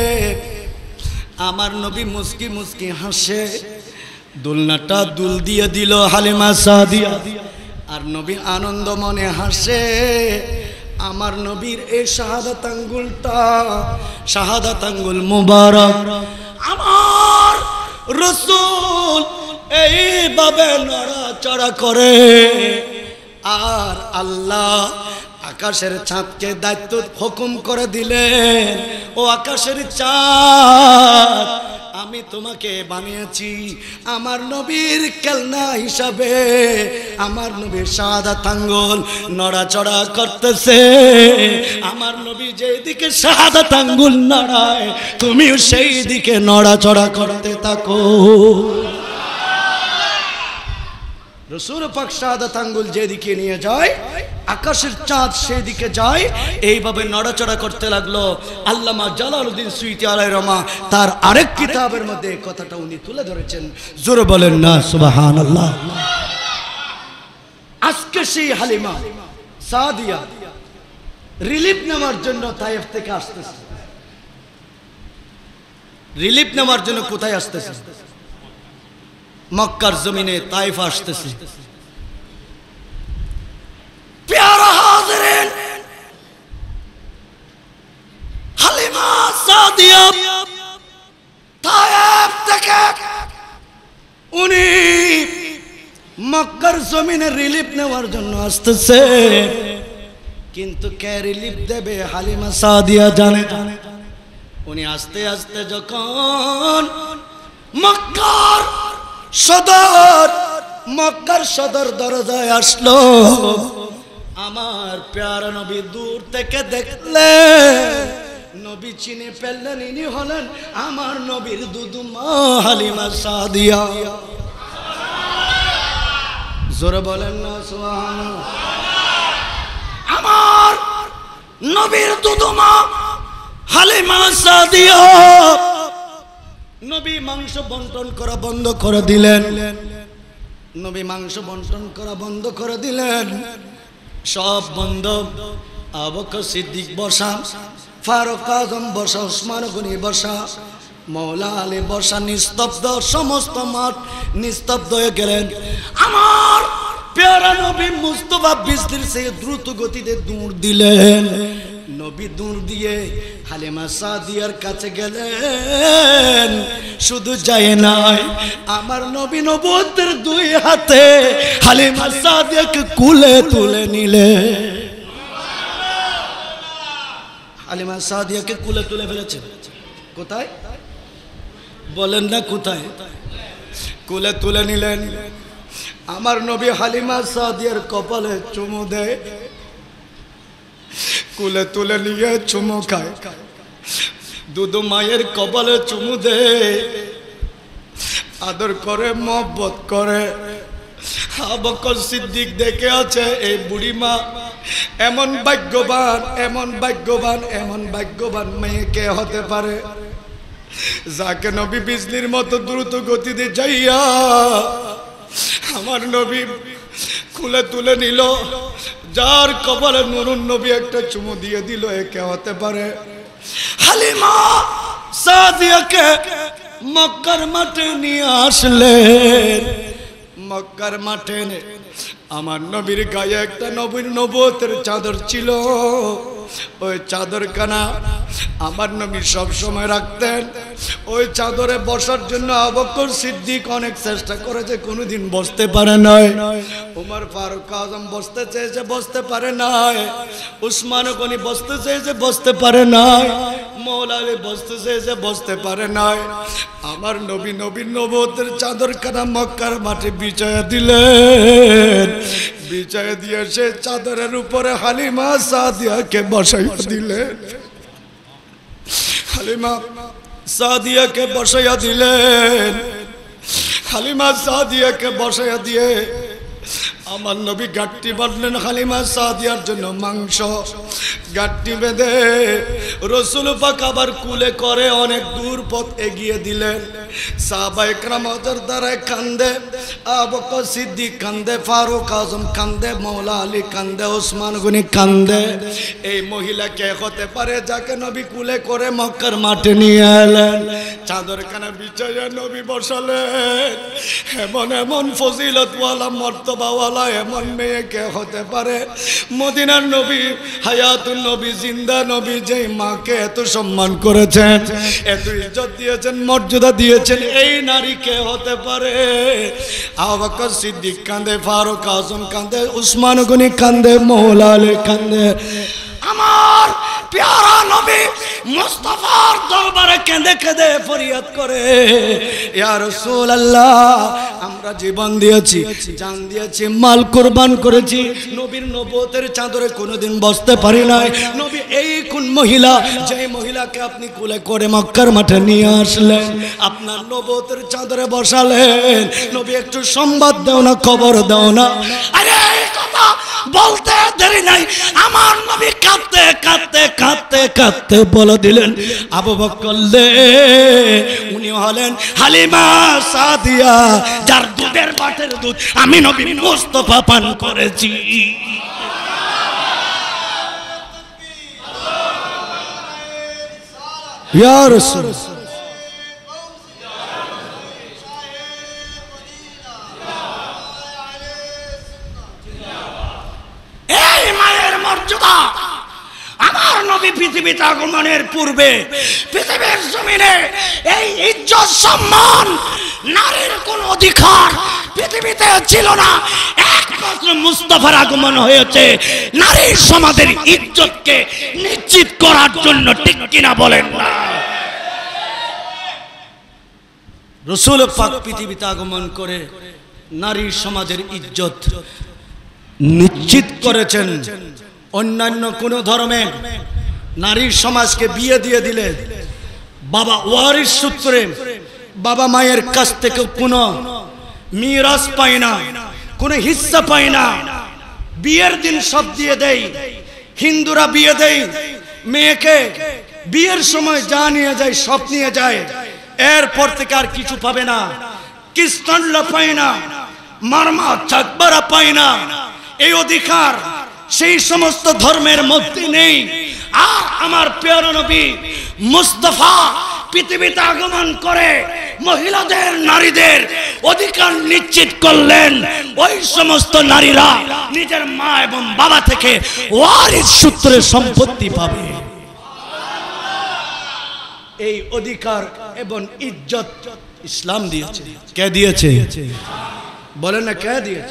আমার নবী মুস্কি মুস্কি হাসে। দুলনাটা দুল দিয়ে দিল হালিমা সাদিয়া, আর নবী আনন্দ মনে হাসে। আমার নবীর এই শাহাদাত আঙ্গুলটা, শাহাদাত আঙ্গুল মুবারক আমার রাসূল এইভাবে নড়াচড়া করে। আর আল্লাহ আকাশের চাঁদকে দায়িত্ব হুকুম করে দিলেন, ও আকাশের চাঁদ আমি তোমাকে বানিয়েছি আমার নবীর খেলনা হিসাবে। আমার নবীর শাহাদাত আঙ্গুল নড়াচড়া করতেছে, আমার নবী যেই দিকে শাহাদাত আঙ্গুল নাড়ায় তুমিও সেই দিকে নড়াচড়া করতে থাকো। রাসূল পাক শাহাদাত আঙ্গুল যেদিকে নিয়ে যায় আকাশের চাঁদ সেদিকে যায়, এইভাবে নড়াচড়া করতে লাগলো। আল্লামা জালালউদ্দিন সুয়ুতী আলাইহির রহমা তার আরেক কিতাবের মধ্যে এই কথাটা উনি তুলে ধরেছেন। জোরে বলেন না সুবহানাল্লাহ। আজকে সেই হালিমা সাদিয়া রিলিফ নেওয়ার জন্য তায়েফ থেকে আসতেছে। রিলিফ নেওয়ার জন্য কোথায় আসতেছে? মক্কার জমিনে তায়েফ আসতেছে। প্যারা হাজিরিন, হালিমা সাদিয়া তায়েফ থেকে উনি মক্কার জমিনে রিলিফ নেওয়ার জন্য আসতেছে, কিন্তু কে রিলিফ দেবে হালিমা সাদিয়া জানে। উনি আস্তে আস্তে যখন মক্কার সদর দরজায় আসলো, আমার প্যারা নবী দূর থেকে দেখলে নবী চিনে ফেললেন, ইনি হলেন আমার নবীর দুদু মা হালিমা সাদিয়া। জোরে বলেন না সুবহানাল্লাহ। নবীর দুধমা হালিমা সাদিয়া নবী মাংস বন্টন করা বন্ধ করে দিলেন। নবী মাংস বন্টন করা বন্ধ করে দিলেন, সব বন্ধ। আবু বকর সিদ্দিক বসা, ফারুক আজম বসা, ওসমান গনি বসা, মৌলা আলী বসা, নিস্তব্ধ। সমস্ত মাঠ নিস্তব্ধ হয়ে গেলেন। আমার প্যারা নবী মুস্তাফা বিজলির সে দ্রুত গতিতে দৌড় দিলেন। নবী দৌড় দিয়ে হালিমা সাদিয়ার কাছে গেলেন। শুধু যায় নাই, আমার নবী নবুয়তের দুই হাতে হালিমা সাদিয়াকে কুলে তুলে নিলে। হালিমা সাদিয়াকে কুলে তুলে ফেলেছে। কোথায় বলেন না, কোথায়? কুলে তুলে নিলেন। আমার নবী হালিমা সাদিয়ার কপালে চুমু দেয়, কুলে তুলে নিয়ে চুমু খায়। দুদু মায়ের কপালে চুমু দেয়, আদর করে, মহব্বত করে। আবু বকর সিদ্দিক দেখে আছে এই বুড়ি মা এমন ভাগ্যবান, এমন ভাগ্যবান, এমন ভাগ্যবান মেয়ে কে হতে পারে যাকে নবী বিজলির মতো দ্রুত গতিতে যাইয়া আমার নবী খুলে তুলে নিল, যার কপালে নুরুন নবী একটা চুমু দিয়ে দিল। এ কে হতে পারে? হালিমা সাদিয়াকে মক্কার মাঠে নিয়ে আসলেন। মক্কার মাঠে আমার নবীর গায়ে একটা নবীর নবুয়তের চাদর ছিল। ওই চাদর কানা আমার নবী সব সময় রাখতেন। ওই চাদরে বসার জন্য আবু বকর সিদ্দিক অনেক চেষ্টা করেছে, কোনোদিন বসতে পারে নাই। ওমর ফারুক আজম বসতে চেয়েছে, বসতে পারে নাই। উসমান গনি বসতে চেয়েছে, বসতে পারে নাই। মৌলা আলী বসতে চেয়েছে, বসতে পারে নাই। আমার নবী নবীর নবুয়তের চাদর কানা মক্কার মাঠে বিছায়া দিলেন। বিছায়া দিয়ে সে চাদরের উপরে হালিমা সাদিয়াকে বসাইয়া দিলেন। হালিমা সাদিয়াকে বসাইয়া দিলেন। হালিমা সাদিয়াকে বসাইয়া দিয়ে আমার নবী গাঁটটি বাঁধলেন হালিমা সাদিয়ার জন্য মাংস। গাঁটটি বেঁধে রসুল পাক আবার কুলে করে অনেক দূর পথ এগিয়ে দিলেন। সাহাবায়ে কেরাম ওদের দ্বারায় কান্দে, আবু বকর সিদ্দিক কান্দে, ফারুক আজম কান্দে, মৌলা আলী কান্দে, ওসমান গনি কান্দে। এই মহিলা কে হতে পারে যাকে নবী কুলে করে মক্কার মাঠে নিয়ে এলেন? চাদর খানা বিছাইয়া নবী বসালেন। এমন এমন ফজিলতওয়ালা মর্তবাওয়ালা এমন মেয়ে কে হতে পারে? মদিনার নবী, হায়াতুন নবী, জিন্দা নবী, যেই মাকে এত সম্মান করেছেন, এত ইজ্জত দিয়েছেন, মর্যাদা দিয়েছেন, এই নারী কে হতে পারে? আবু বকর সিদ্দিক কান্দে, ফারুক আজম কান্দে, উসমান গনি কান্দে, মৌলা আলী কান্দে। আমার প্যারা নবী মুস্তাফার দরবারে কেঁদে কেঁদে ফরিয়াদ করে, ইয়া রাসূলুল্লাহ, আমরা জীবন দিয়েছি, জান দিয়েছি, মাল কুরবান করেছি, নবীর নবুয়তের চাদরে কোনোদিন বসতে পারি নাই। নবী এই কোন মহিলা, যে মহিলাকে আপনি কুলে করে মক্কার মাঠে নিয়ে আসলেন, আপনার নবুয়তের চাদরে বসালেন, নবী একটু সংবাদ দাও না, খবর দাও না? আরে এই কথা বলতে দেরি নাই, আমার নবী কাঁদতে কাঁদতে কাঁদতে কাঁদতে বলে দিলেন, আবু বকর রে, উনি হলেন হালিমা সাদিয়া, যার দুধের বাটের দুধ আমি নবী মুস্তাফা পান করেছি। ইয়া রাসূল, এই মায়ের মর্যাদা আমার নবী পৃথিবীতে আগমনের পূর্বে পৃথিবীর জমিনে এই ইজ্জত সম্মান নারীর কোন অধিকার পৃথিবীতে ছিল না। একমাত্র মুস্তাফার আগমন হয়েছে নারীর সমাজের ইজ্জতকে নিশ্চিত করার জন্য, ঠিক কিনা বলেন না? রাসূল পাক পৃথিবীতে আগমন করে নারীর সমাজের ইজ্জত নিশ্চিত করেছেন। অন্যান্য কোন ধর্মে নারীর সমাজকে বিয়ে দিয়ে দিলে বাবা ওয়ারিস সূত্রে বাবা মায়ের কাছ থেকে কোনো মিরাস পায় না, কোনো হিস্সা পায় না, বিয়ের দিন সব দিয়ে দেয়। হিন্দুরা বিয়ে দেয় মেয়েকে, বিয়ের সময় যা নিয়ে যায় সব নিয়ে যায়, এরপর থেকে আর কিছু পাবে না। খ্রিস্টানরা পায় না, মারমা চাকবারা পায় না। এই অধিকার সেই সমস্ত ধর্মের মধ্যে নেই। আর আমার প্রিয় নবী মুস্তাফা পৃথিবীতে আগমন করে মহিলাদের, নারীদের অধিকার নিশ্চিত করলেন। ওই সমস্ত নারীরা নিজের মা এবং বাবা থেকে ওয়ারিস সূত্রে সম্পত্তি পাবে। এই অধিকার এবং ইজ্জত ইসলাম দিয়েছে। কে দিয়েছে? বলেন না, কে দিয়েছে?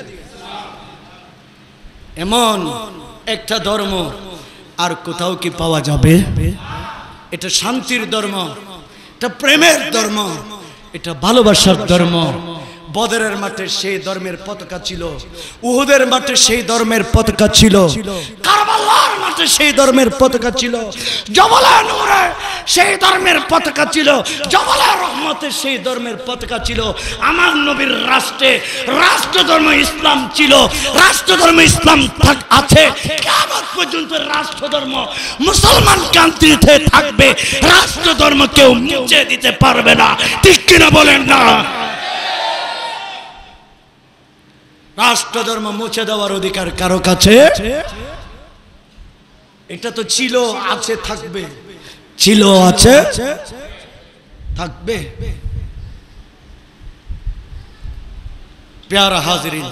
এমন একটা ধর্ম আর কোথাও কি পাওয়া যাবে? এটা শান্তির ধর্ম, এটা প্রেমের ধর্ম, এটা ভালোবাসার ধর্ম। বদরের মাঠে সেই ধর্মের পতাকা ছিল, উহুদের মাঠে সেই ধর্মের পতাকা ছিল, কারবালার মাঠে সেই ধর্মের পতাকা ছিল, জবলে নূরে সেই ধর্মের পতাকা ছিল, জবলে রহমতে সেই ধর্মের পতাকা ছিল। আমার নবীর রাষ্ট্রে রাষ্ট্রধর্ম ইসলাম ছিল, রাষ্ট্রধর্ম ইসলাম আছে। কিয়ামত পর্যন্ত রাষ্ট্রধর্ম মুসলমান কান্ট্রিতে থাকবে, রাষ্ট্রধর্ম কেউ মুছে দিতে পারবে না। ঠিক কিনা বলেন না? রাষ্ট্রধর্ম মুছে দেওয়ার অধিকার কারো কাছে? এটা তো ছিল, আছে, থাকবে। ছিল, আছে, থাকবে। প্যারা হাজিরিন,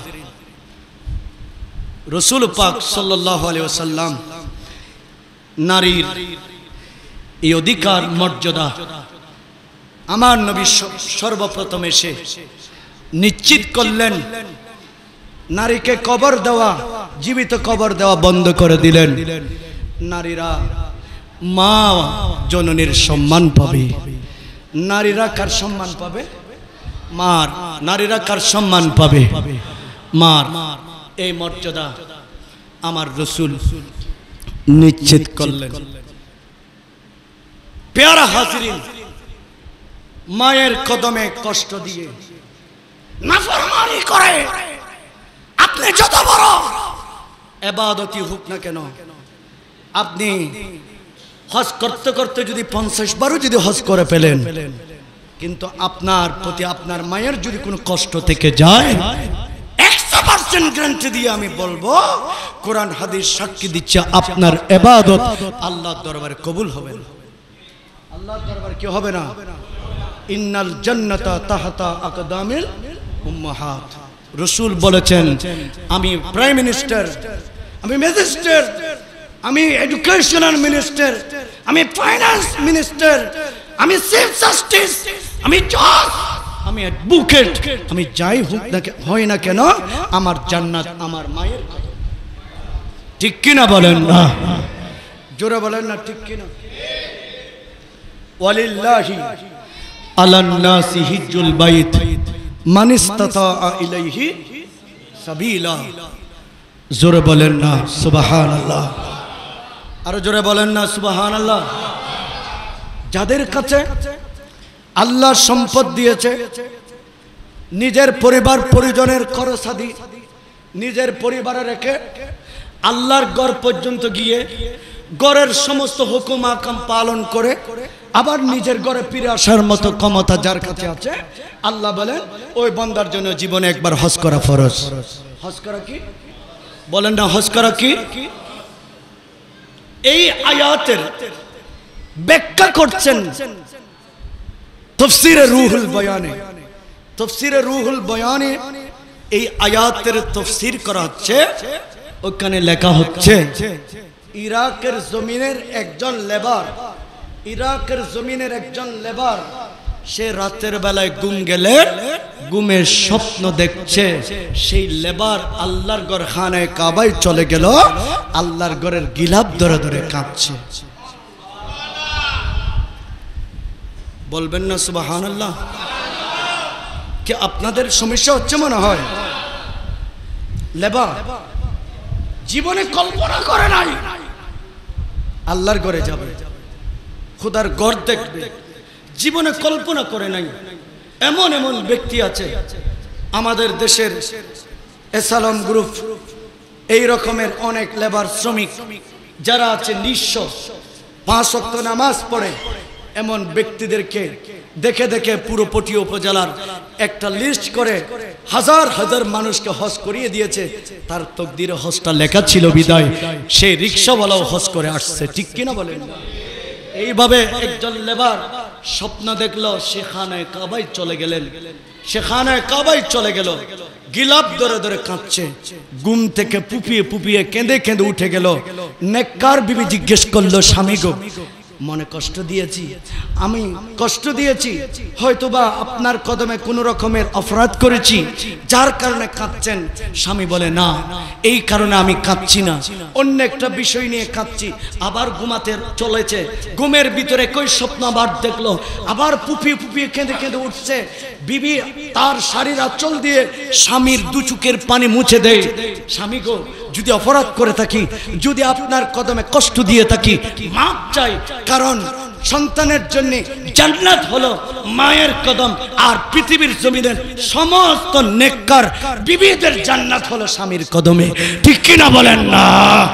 রাসূল পাক সাল্লাল্লাহু আলাইহি ওয়াসাল্লাম নারীর এই অধিকার মর্যাদা আমার নবী সর্বপ্রথম এসে নিশ্চিত করলেন। নারীকে কবর দেওয়া, জীবিত কবর দেওয়া বন্ধ করে দিলেন। নারীরা মা জননীর সম্মান পাবে। নারীরা কার সম্মান পাবে? মার। নারীরা কার সম্মান পাবে? মার। এই মর্যাদা আমার রাসূল নিশ্চিত করলেন। প্যারা হাজিরিন, মায়ের কদমে কষ্ট দিয়ে নাফরমানি করে আপনি যত বড় ইবাদতই হোক না কেন, আপনি হজ করতে করতে যদি 50 বারও যদি হজ করে ফেলেন, কিন্তু আপনার প্রতি আপনার মায়ের যদি কোনো কষ্ট থেকে যায়, 100% গ্যারান্টি দিয়ে আমি বলবো, কোরআন হাদিস সাক্ষী দিচ্ছে আপনার ইবাদত আল্লাহর দরবারে কবুল হবে না। আল্লাহর দরবারে কি হবে না? ইন্নাল জান্নাতা তাহতা আকদামিল উম্মাহাত। রাসূল বলেছেন, আমি প্রাইম মিনিস্টার, আমি ম্যাজিস্ট্রেট, আমি এডুকেশনাল মিনিস্টার, আমি ফাইন্যান্স মিনিস্টার, আমি চিফ জাস্টিস, আমি জজ, আমি অ্যাডভোকেট, আমি যাই হোক না হয় না কেন, আমার জান্নাত আমার মায়ের কথা। ঠিক কিনা বলেন না? জোরে বলেন না, ঠিক কিনা? ওয়ালিল্লাহি আলান নাসি হিজ্জুল বাইত মান ইসতাতা ইলাইহি সাবিলা। জোরে বলেন না সুবহানাল্লাহ। আর জোরে বলেন না সুবহানাল্লাহ। যাদের কাছে আল্লাহ সম্পদ দিয়েছে, নিজের পরিবার পরিজনের খরচাদি নিজের পরিবারে রেখে আল্লাহর ঘর পর্যন্ত গিয়ে ঘরের সমস্ত হুকুম আহকাম পালন করে আবার নিজের ঘরে ফিরে আসার মতো ক্ষমতা যার কাছে আছে, আল্লাহ বলেন ওই বান্দার জন্য জীবনে একবার হজ করা ফরজ। হজ করা কি? বলেন না, হজ করা কি? এই আয়াতের ব্যাখ্যা করছেন তাফসীরে রুহুল বয়ানে। তাফসীরে রুহুল বয়ানে এই আয়াতের তাফসীর করা হচ্ছে। ওখানে লেখা হচ্ছে, ইরাকের জমিনের একজন লেবার, ইরাকের জমিনের একজন লেবার, সে রাতের বেলায় ঘুম গেলে ঘুমের স্বপ্ন দেখছে সেই লেবার আল্লাহর ঘর খানায় কাবায় চলে গেল, আল্লাহর ঘরের গিলাফ ধরে ধরে কাঁদছে। বলবেন না সুবহানাল্লাহ? কি আপনাদের সমস্যা হচ্ছে মনে হয়? লেবার জীবনে কল্পনা করে নাই আল্লাহর ঘরে যাবে, খোদার ঘর দেখবে, জীবনে কল্পনা করে নাই। এমন এমন ব্যক্তি আছে আমাদের দেশের, এসালাম গ্রুপ, এই রকমের অনেক লেবার শ্রমিক যারা আছে নিঃস্ব, 5 ওয়াক্ত নামাজ পড়ে এমন ব্যক্তিদেরকে দেখে দেখে পুরো পটিয়া উপজেলার একটা লিস্ট করে হাজার হাজার মানুষকে হজ করিয়ে দিয়েছে। তার তকদিরে হজটা লেখা ছিল বিদায় সেই রিক্সাওয়ালাও হজ করে আসছে, ঠিক কিনা বলেন? এইভাবে একজন লেবার স্বপ্ন দেখলো সেখানায় কাবায় চলে গেলেন, সেখানায় কাবায় চলে গেল, গিলাপ ধরে ধরে কাঁদছে, ঘুম থেকে পুপিয়ে পুপিয়ে কেঁদে কেঁদে উঠে গেল। নেককার বিবি জিজ্ঞেস করলো, স্বামী গো মনে কষ্ট দিয়েছি, আমি কষ্ট দিয়েছি, হয়তোবা আপনার কদমে কোনো রকমের অপরাধ করেছি যার কারণে কাঁদছেন। স্বামী বলে, না এই কারণে আমি কাঁদছি না, অন্য একটা বিষয় নিয়ে কাঁদছি। আবার ঘুমাতে চলেছে, ঘুমের ভিতরে কই স্বপ্ন আবার দেখলো, আবার পুপিয়ে পুপিয়ে কেঁদে কেঁদে উঠছে। বিবি তার শাড়ির আঁচল দিয়ে স্বামীর দু চোখের পানি মুছে দেয়। স্বামী গো যদি অপরাধ করে থাকি, যদি আপনার কদমে কষ্ট দিয়ে থাকি, মাপ চাই, কারণ সন্তানের জন্য জান্নাত হলো মায়ের কদম, আর পৃথিবীর জমিনের সমস্ত নেককার বিবিদের জান্নাত হলো স্বামীর কদমে, ঠিক কিনা বলেন না?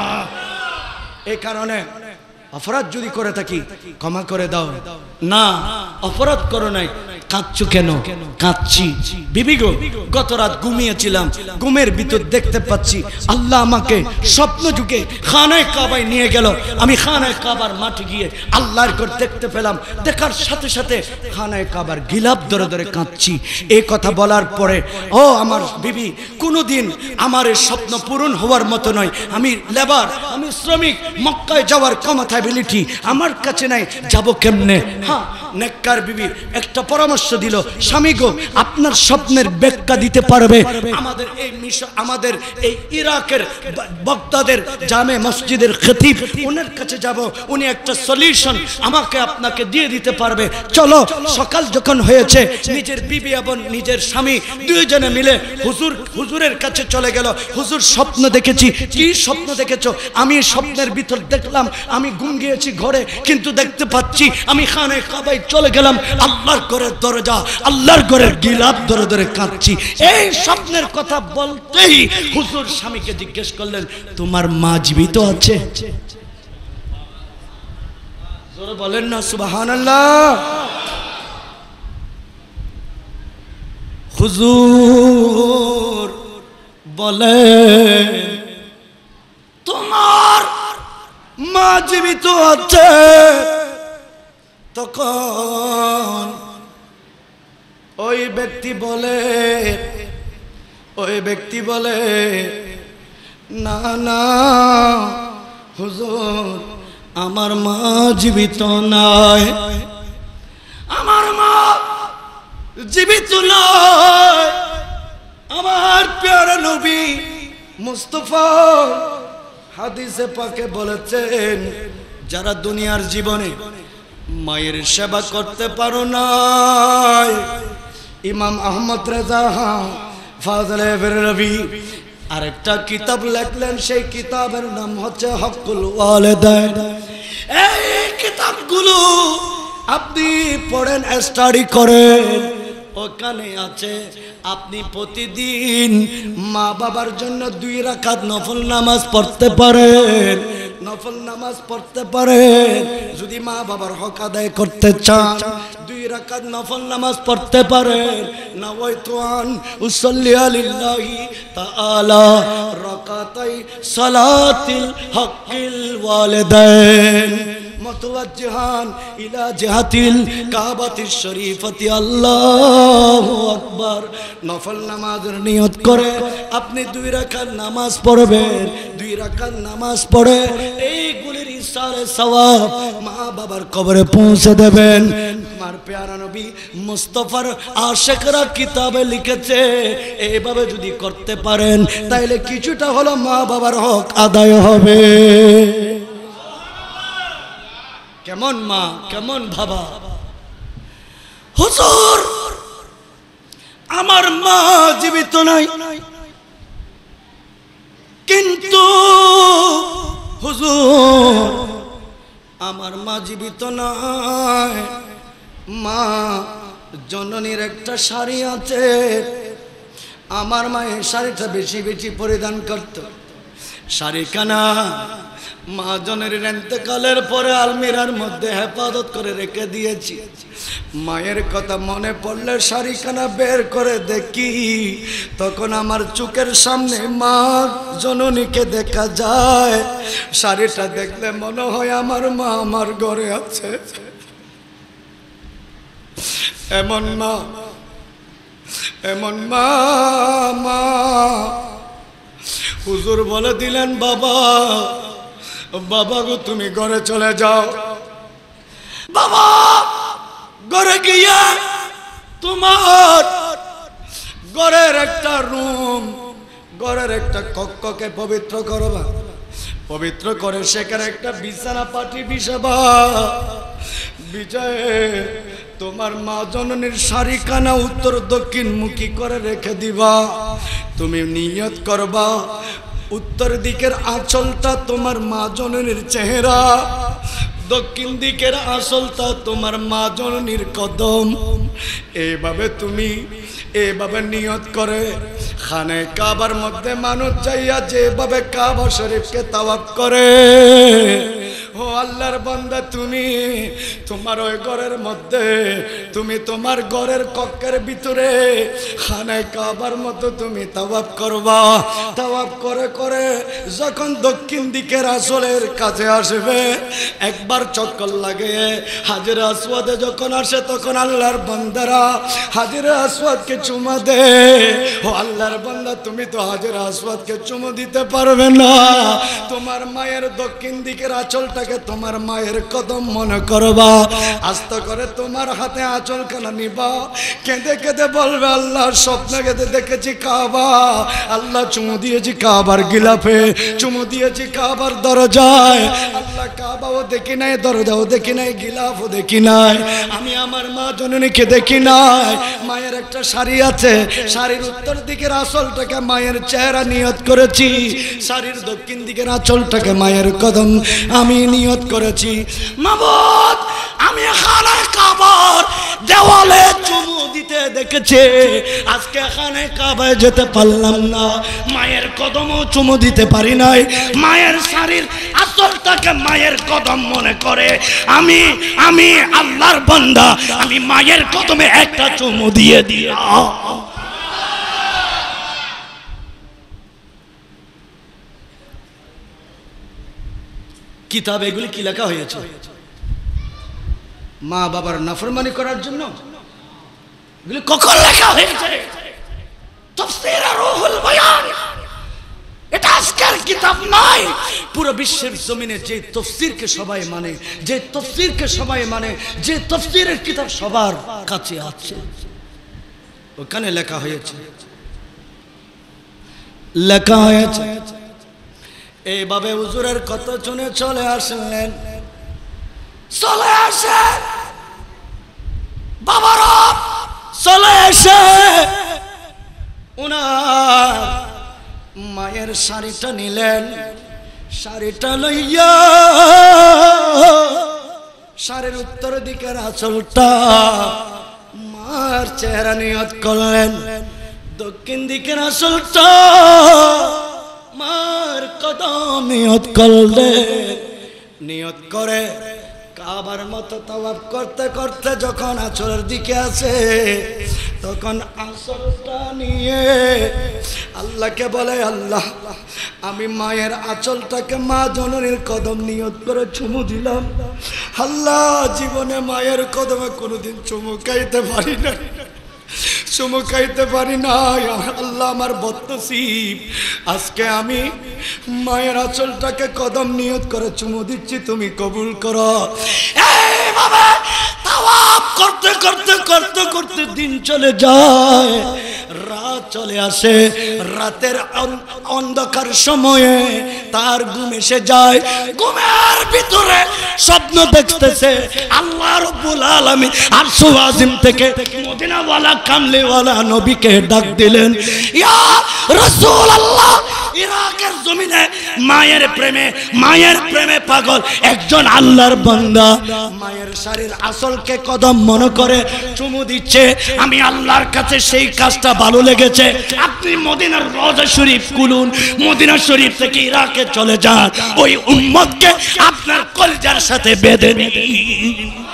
এই কারণে অপরাধ যদি করে থাকি ক্ষমা করে দাও। না অপরাধ করো নাই, কাঁদছো কেন? কাঁদছি বিবি গো গত রাত ঘুমিয়েছিলাম, ঘুমের ভিতর দেখতে পাচ্ছি আল্লাহ আমাকে স্বপ্ন যুগে খানায় কাবায় নিয়ে গেল। আমি খানায় কাবার মাঠে গিয়ে আল্লাহর ঘর দেখতে পেলাম, দেখার সাথে সাথে খানায় কাবার গিলাপ ধরে ধরে কাঁদছি। এই কথা বলার পরে, ও আমার বিবি, কোনোদিন আমার এই স্বপ্ন পূরণ হওয়ার মতো নয়। আমি লেবার, আমি শ্রমিক, মক্কায় যাওয়ার ক্ষমতাবিলিটি আমার কাছে নাই, যাব কেমনে? হ্যাঁ, নেককার বিবি একটা পরামর্শ দিল, স্বামী গো আপনার স্বপ্নের ব্যাখ্যা দিতে পারবে আমাদের এই আমাদের এই ইরাকের বগদাদের জামে মসজিদের খতিব, ওনার কাছে যাব, উনি একটা সলিউশন আমাকে আপনাকে দিয়ে দিতে পারবে। চলো। সকাল যখন হয়েছে, নিজের বিবি এবং নিজের স্বামী দুইজনে মিলে হুজুরের কাছে চলে গেল। হুজুর স্বপ্ন দেখেছি। কি স্বপ্ন দেখেছো? আমি স্বপ্নের ভিতর দেখলাম আমি ঘুম গিয়েছি ঘরে, কিন্তু দেখতে পাচ্ছি আমি খানায় কাবায় চলে গেলাম, আল্লাহর ঘরের দরজা, আল্লাহর ঘরের গিলাপ ধরে ধরে কাঁদছি। এই স্বপ্নের কথা বলতেই হুজুর স্বামীকে জিজ্ঞেস করলেন, তোমার মা জীবিত আছে? জোরে বলেন না সুবহানাল্লাহ। হুজুর বলে, তোমার মা জীবিত আছে? তখন ওই ব্যক্তি বলে, না না হুজুর, আমার মা জীবিত নাই, আমার মা জীবিত নয়। আমার প্যারা নবী মুস্তাফা হাদিসে পাকে বলেছেন, যারা দুনিয়ার জীবনে মায়ের সেবা করতে পারো না। ইমাম আহমদ রেজা ফাজলে বেরলভী আরেকটা কিতাব লেখলেন, সেই কিতাবের নাম হচ্ছে হকুল ওয়ালিদাইন। এই কিতাবগুলো আপনি পড়েন, স্টাডি করেন, ওখানে আছে আপনি প্রতিদিন মা বাবার জন্য 2 রাকাত নফল নামাজ পড়তে পারেন, নফল নামাজ পড়তে পারেন। যদি মা বাবার হক আদায় করতে চান 2 রাকাত নফল নামাজ পড়তে পারেন। নাওয়াইতু আন উসাল্লি লিল্লাহি তাআলা রাকাতাই সালাতিল হকিল ওয়ালিদাইন মুতাওয়াজ্জিহান ইলা জিহাতিল কাবাতিশ শরীফাতি, আল্লাহু আকবার। নফল নামাজের নিয়ত করে আপনি 2 রাকাত নামাজ পড়বেন। 2 রাকাত নামাজ পড়ে এইগুলির ইসারে সওয়াব মা বাবার কবরে পৌঁছে দেবেন। আমার প্যারা নবী মুস্তাফার আশিকরা কিতাবে লিখেছে, এইভাবে যদি করতে পারেন তাইলে কিছুটা হলো মা বাবার হক আদায় হবে। কেমন মা, কেমন বাবা? হুজুর আমার মা জীবিত নাই, কিন্তু হুজুর আমার মা জীবিত নাই, মা জননীর একটা শাড়ি আছে, আমার মায়ের শাড়িটা বেশি বেশি পরিধান করত। শাড়িখানা মা জননীর ইন্তেকালের পরে আলমিরার মধ্যে হেফাজত করে রেখে দিয়েছি। মায়ের কথা মনে পড়লে শাড়িখানা বের করে দেখি, তখন আমার চোখের সামনে মা জননীকে দেখা যায়। শাড়িটা দেখলে মনে হয় আমার মা আমার ঘরে আছে। এমন মা, এমন মা। মা হুজুর বলে দিলেন, বাবা, বাবা গো তুমি ঘরে চলে যাও। বাবা ঘরে গিয়া তোমার ঘরের একটা রুম, ঘরের একটা কক্ষকে পবিত্র করবা, পবিত্র করে সেখানে একটা বিছানা পাটি বিছাবা, বিছায়ে তোমার মা জননীর শাড়িখানা উত্তর দক্ষিণ মুখী করে রেখে দিবা। তুমি নিয়ত করবা উত্তর দিকের আঁচলটা তোমার মা জননীর চেহারা, দক্ষিণ দিকের আঁচলটা তোমার মা জননীর কদম। এইভাবে তুমি এইভাবে নিয়ত করে খানে কাবার মধ্যে মানুষ যাইয়া যেভাবে কাবা শরীফকে তাওয়াফ করে, ও আল্লাহর বান্দা তুমি তোমার ওই ঘরের মধ্যে, তুমি তোমার ঘরের কক্ষের ভিতরে খানে কাবার মতো তুমি তাওয়াফ করবা। তাওয়াফ করে করে যখন দক্ষিণ দিকের আসলের কাছে আসবে, একবার চক্কর লাগে হাজের আসওয়াদে যখন আসে, তখন আল্লাহর বান্দারা হাজের আসওয়াদকে চুমা দে। ও আল্লাহর বান্দা তুমি তো হাজের আসওয়াদকে চুমু দিতে পারবে না, তোমার মায়ের দক্ষিণ দিকের আঁচলটাকে তোমার মায়ের কদম মনে করবা, আস্তে করে তোমার হাতে আঁচলখানা নিবা, কেঁদে কেঁদে বলবে আল্লাহ স্বপ্নে কেঁদে দেখেছি কাবা, আল্লাহ চুমু দিয়েছি কাবার গিলাফে, চুমু দিয়েছি কাবার দরজায়, আল্লাহ কাবাও দেখি নাই, দরজাও দেখি নাই, গিলাফও দেখি নাই, আমি আমার মা জননীকে দেখি নাই। মায়ের একটা শাড়ি আছে, শাড়ির উত্তর দিকের আঁচলটাকে মায়ের চেহারা নিয়ত করেছি, শাড়ির দক্ষিণ দিকের আঁচলটাকে মায়ের কদম আমি নিয়ত করেছি। মাবুদ আমি খানায় কাবার দেওয়ালে চুমু দিতে দেখেছি, আজকে খানায় কাবায় যেতে পারলাম না, মায়ের কদমও চুমু দিতে পারি নাই, মায়ের শাড়ির আঁচলটাকে মায়ের কদম মনে করে আমি আমি আল্লাহর বান্দা, আমি মায়ের কদমে একটা চুমু দিয়ে দিয়ে। কিতাব এগুলি কি লেখা হয়েছে? মা বাবার নাফরমানি করার জন্য এগুলি কখন লেখা হয়েছে? তাফসীর রুহুল বয়ান, এটা আজকের কিতাব নয়। পুরো বিশ্বের জমিনে যে তাফসীরকে সবাই মানে, যে তাফসীরকে সবাই মানে, যে তাফসীরের কিতাব সবার কাছে আছে, ওখানে লেখা হয়েছে, লেখা হয়েছে। এইভাবে হুজুরের কথা শুনে চলে আসলেন, চলে আসে বাবারা, চলে এসে উনার মায়ের শাড়িটা নিলেন, শাড়িটা লইয়া শাড়ির উত্তর দিকের আঁচলটা মার চেহারা নিয়ত করলেন, দক্ষিণ দিকের আঁচলটা মার কদম নিয়ত করলেন। নিয়ত করে কাবার মতো তাওয়াফ করতে করতে যখন আঁচলের দিকে আসে, তখন আঁচলটা নিয়ে আল্লাহকে বলে, আল্লাহ আমি মায়ের আঁচলটাকে মা জননীর কদম নিয়ত করে চুমু দিলাম, আল্লাহ জীবনে মায়ের কদমে কোনোদিন চুমু খাইতে পারি না, চুমু খাইতে পারি না, আল্লাহ আমার বদনসিব, আজকে আমি মায়ের আঁচলটাকে কদম নিয়ত করে চুমু দিচ্ছি, তুমি কবুল করো। এইভাবে তাওয়াফ করতে করতে করতে করতে দিন চলে যায়, রাত চলে আসে, রাতের অন্ধকার সময়ে তার ঘুম এসে যায়, ঘুমের ভিতরে স্বপ্ন দেখতেছে আল্লাহ রাব্বুল আলামিন আরশ আজিম থেকে মদিনাওয়ালা কামলিওয়ালা নবীকে ডাক দিলেন, ইয়া রাসূলুল্লাহ, ইরাকের জমিনে মায়ের প্রেমে পাগল একজন আল্লাহর বান্দা মায়ের শাড়ির আঁচলকে কদম মনে করে চুমু দিচ্ছে। আমি আল্লাহর কাছে সেই কাজটা ভালো লেগেছে। আপনি মদিনার রওজা শরীফ খুলুন, মদিনা শরীফ থেকে ইরাকে চলে যান, ওই উম্মতকে আপনার কলজার সাথে বেঁধে নিন।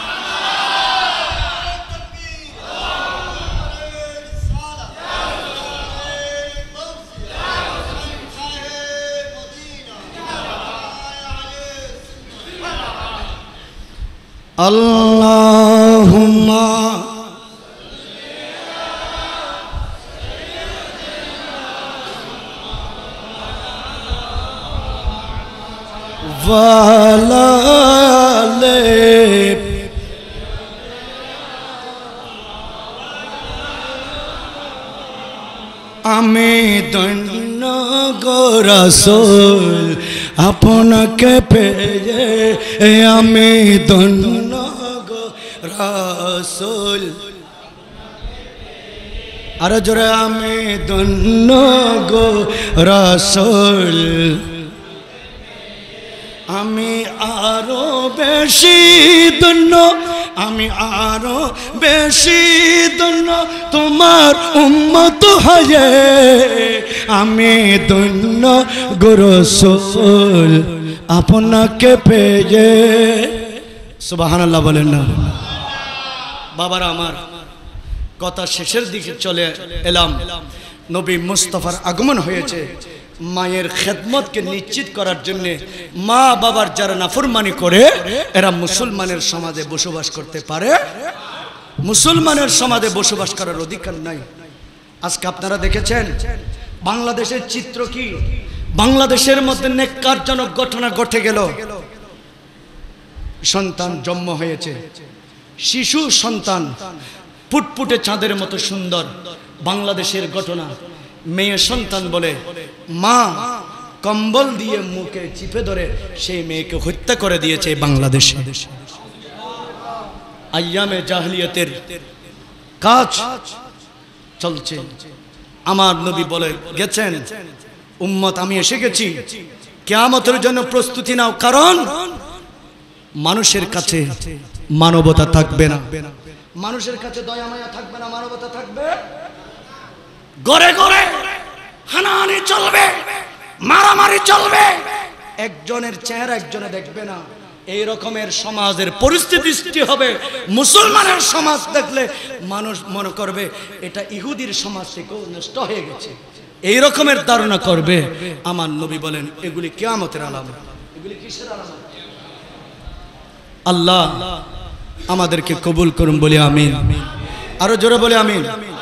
আল্লাহুম্মা ওয়ালালে আমি ধন্য গো রাসূল আপনাকে পেয়ে, আমি ধন্য গো রাসূল। আরে জোরে, আমি ধন্য গো রাসূল। আমি আরো বেশি ধন্য, আমি আরো বেশি ধন্য তোমার উম্মত হয়ে, আমি ধন্য গো রাসূল আপনাকে পেয়ে। সুবহানাল্লাহ বলেন না। বাবারা আমার, কথা শেষের দিকে চলে এলাম। নবী মুস্তাফার আগমন হয়েছে মায়ের খেদমতকে নিশ্চিত করার জন্য। মা বাবার যারা নাফরমানি করে এরা মুসলমানের সমাজে বসবাস করতে পারে? মুসলমানের সমাজে বসবাস করার অধিকার নাই। আজকে আপনারা দেখেছেন বাংলাদেশের চিত্র কি? বাংলাদেশের মধ্যে নেককারজনক ঘটনা ঘটে গেল। সন্তান জন্ম হয়েছে, শিশু সন্তান ফুটফুটে চাঁদের মতো সুন্দর। বাংলাদেশের ঘটনা, মেয়ে সন্তান বলে মা কম্বল দিয়ে মুখে চিপে ধরে সেই মেয়েকে হত্যা করে দিয়েছে বাংলাদেশে। আইয়ামে জাহলিয়াতের কাজ চলছে। আমার নবী বলে গেছেন, উম্মত আমি এসে গেছি, কিয়ামতের জন্য প্রস্তুতি নাও, কারণ মানুষের কাছে মানবতা থাকবে না, মানুষের কাছে দয়া মায়া থাকবে না, মানবতা থাকবে। ঘরে ঘরে হানাহানি চলবে, মারামারি চলবে, একজনের চেহারা একজনে দেখবে না। এই রকমের সমাজের পরিস্থিতি সৃষ্টি হবে। মুসলমানের সমাজ দেখলে মানুষ মনে করবে এটা ইহুদির সমাজ থেকেও নষ্ট হয়ে গেছে, এই রকমের ধারণা করবে। আমার নবী বলেন এগুলি কিয়ামতের আলামত। এগুলি কিসের আলামত? আল্লাহ আমাদেরকে কবুল করুন বলি আমিন। আরো জোরে বলি আমিন।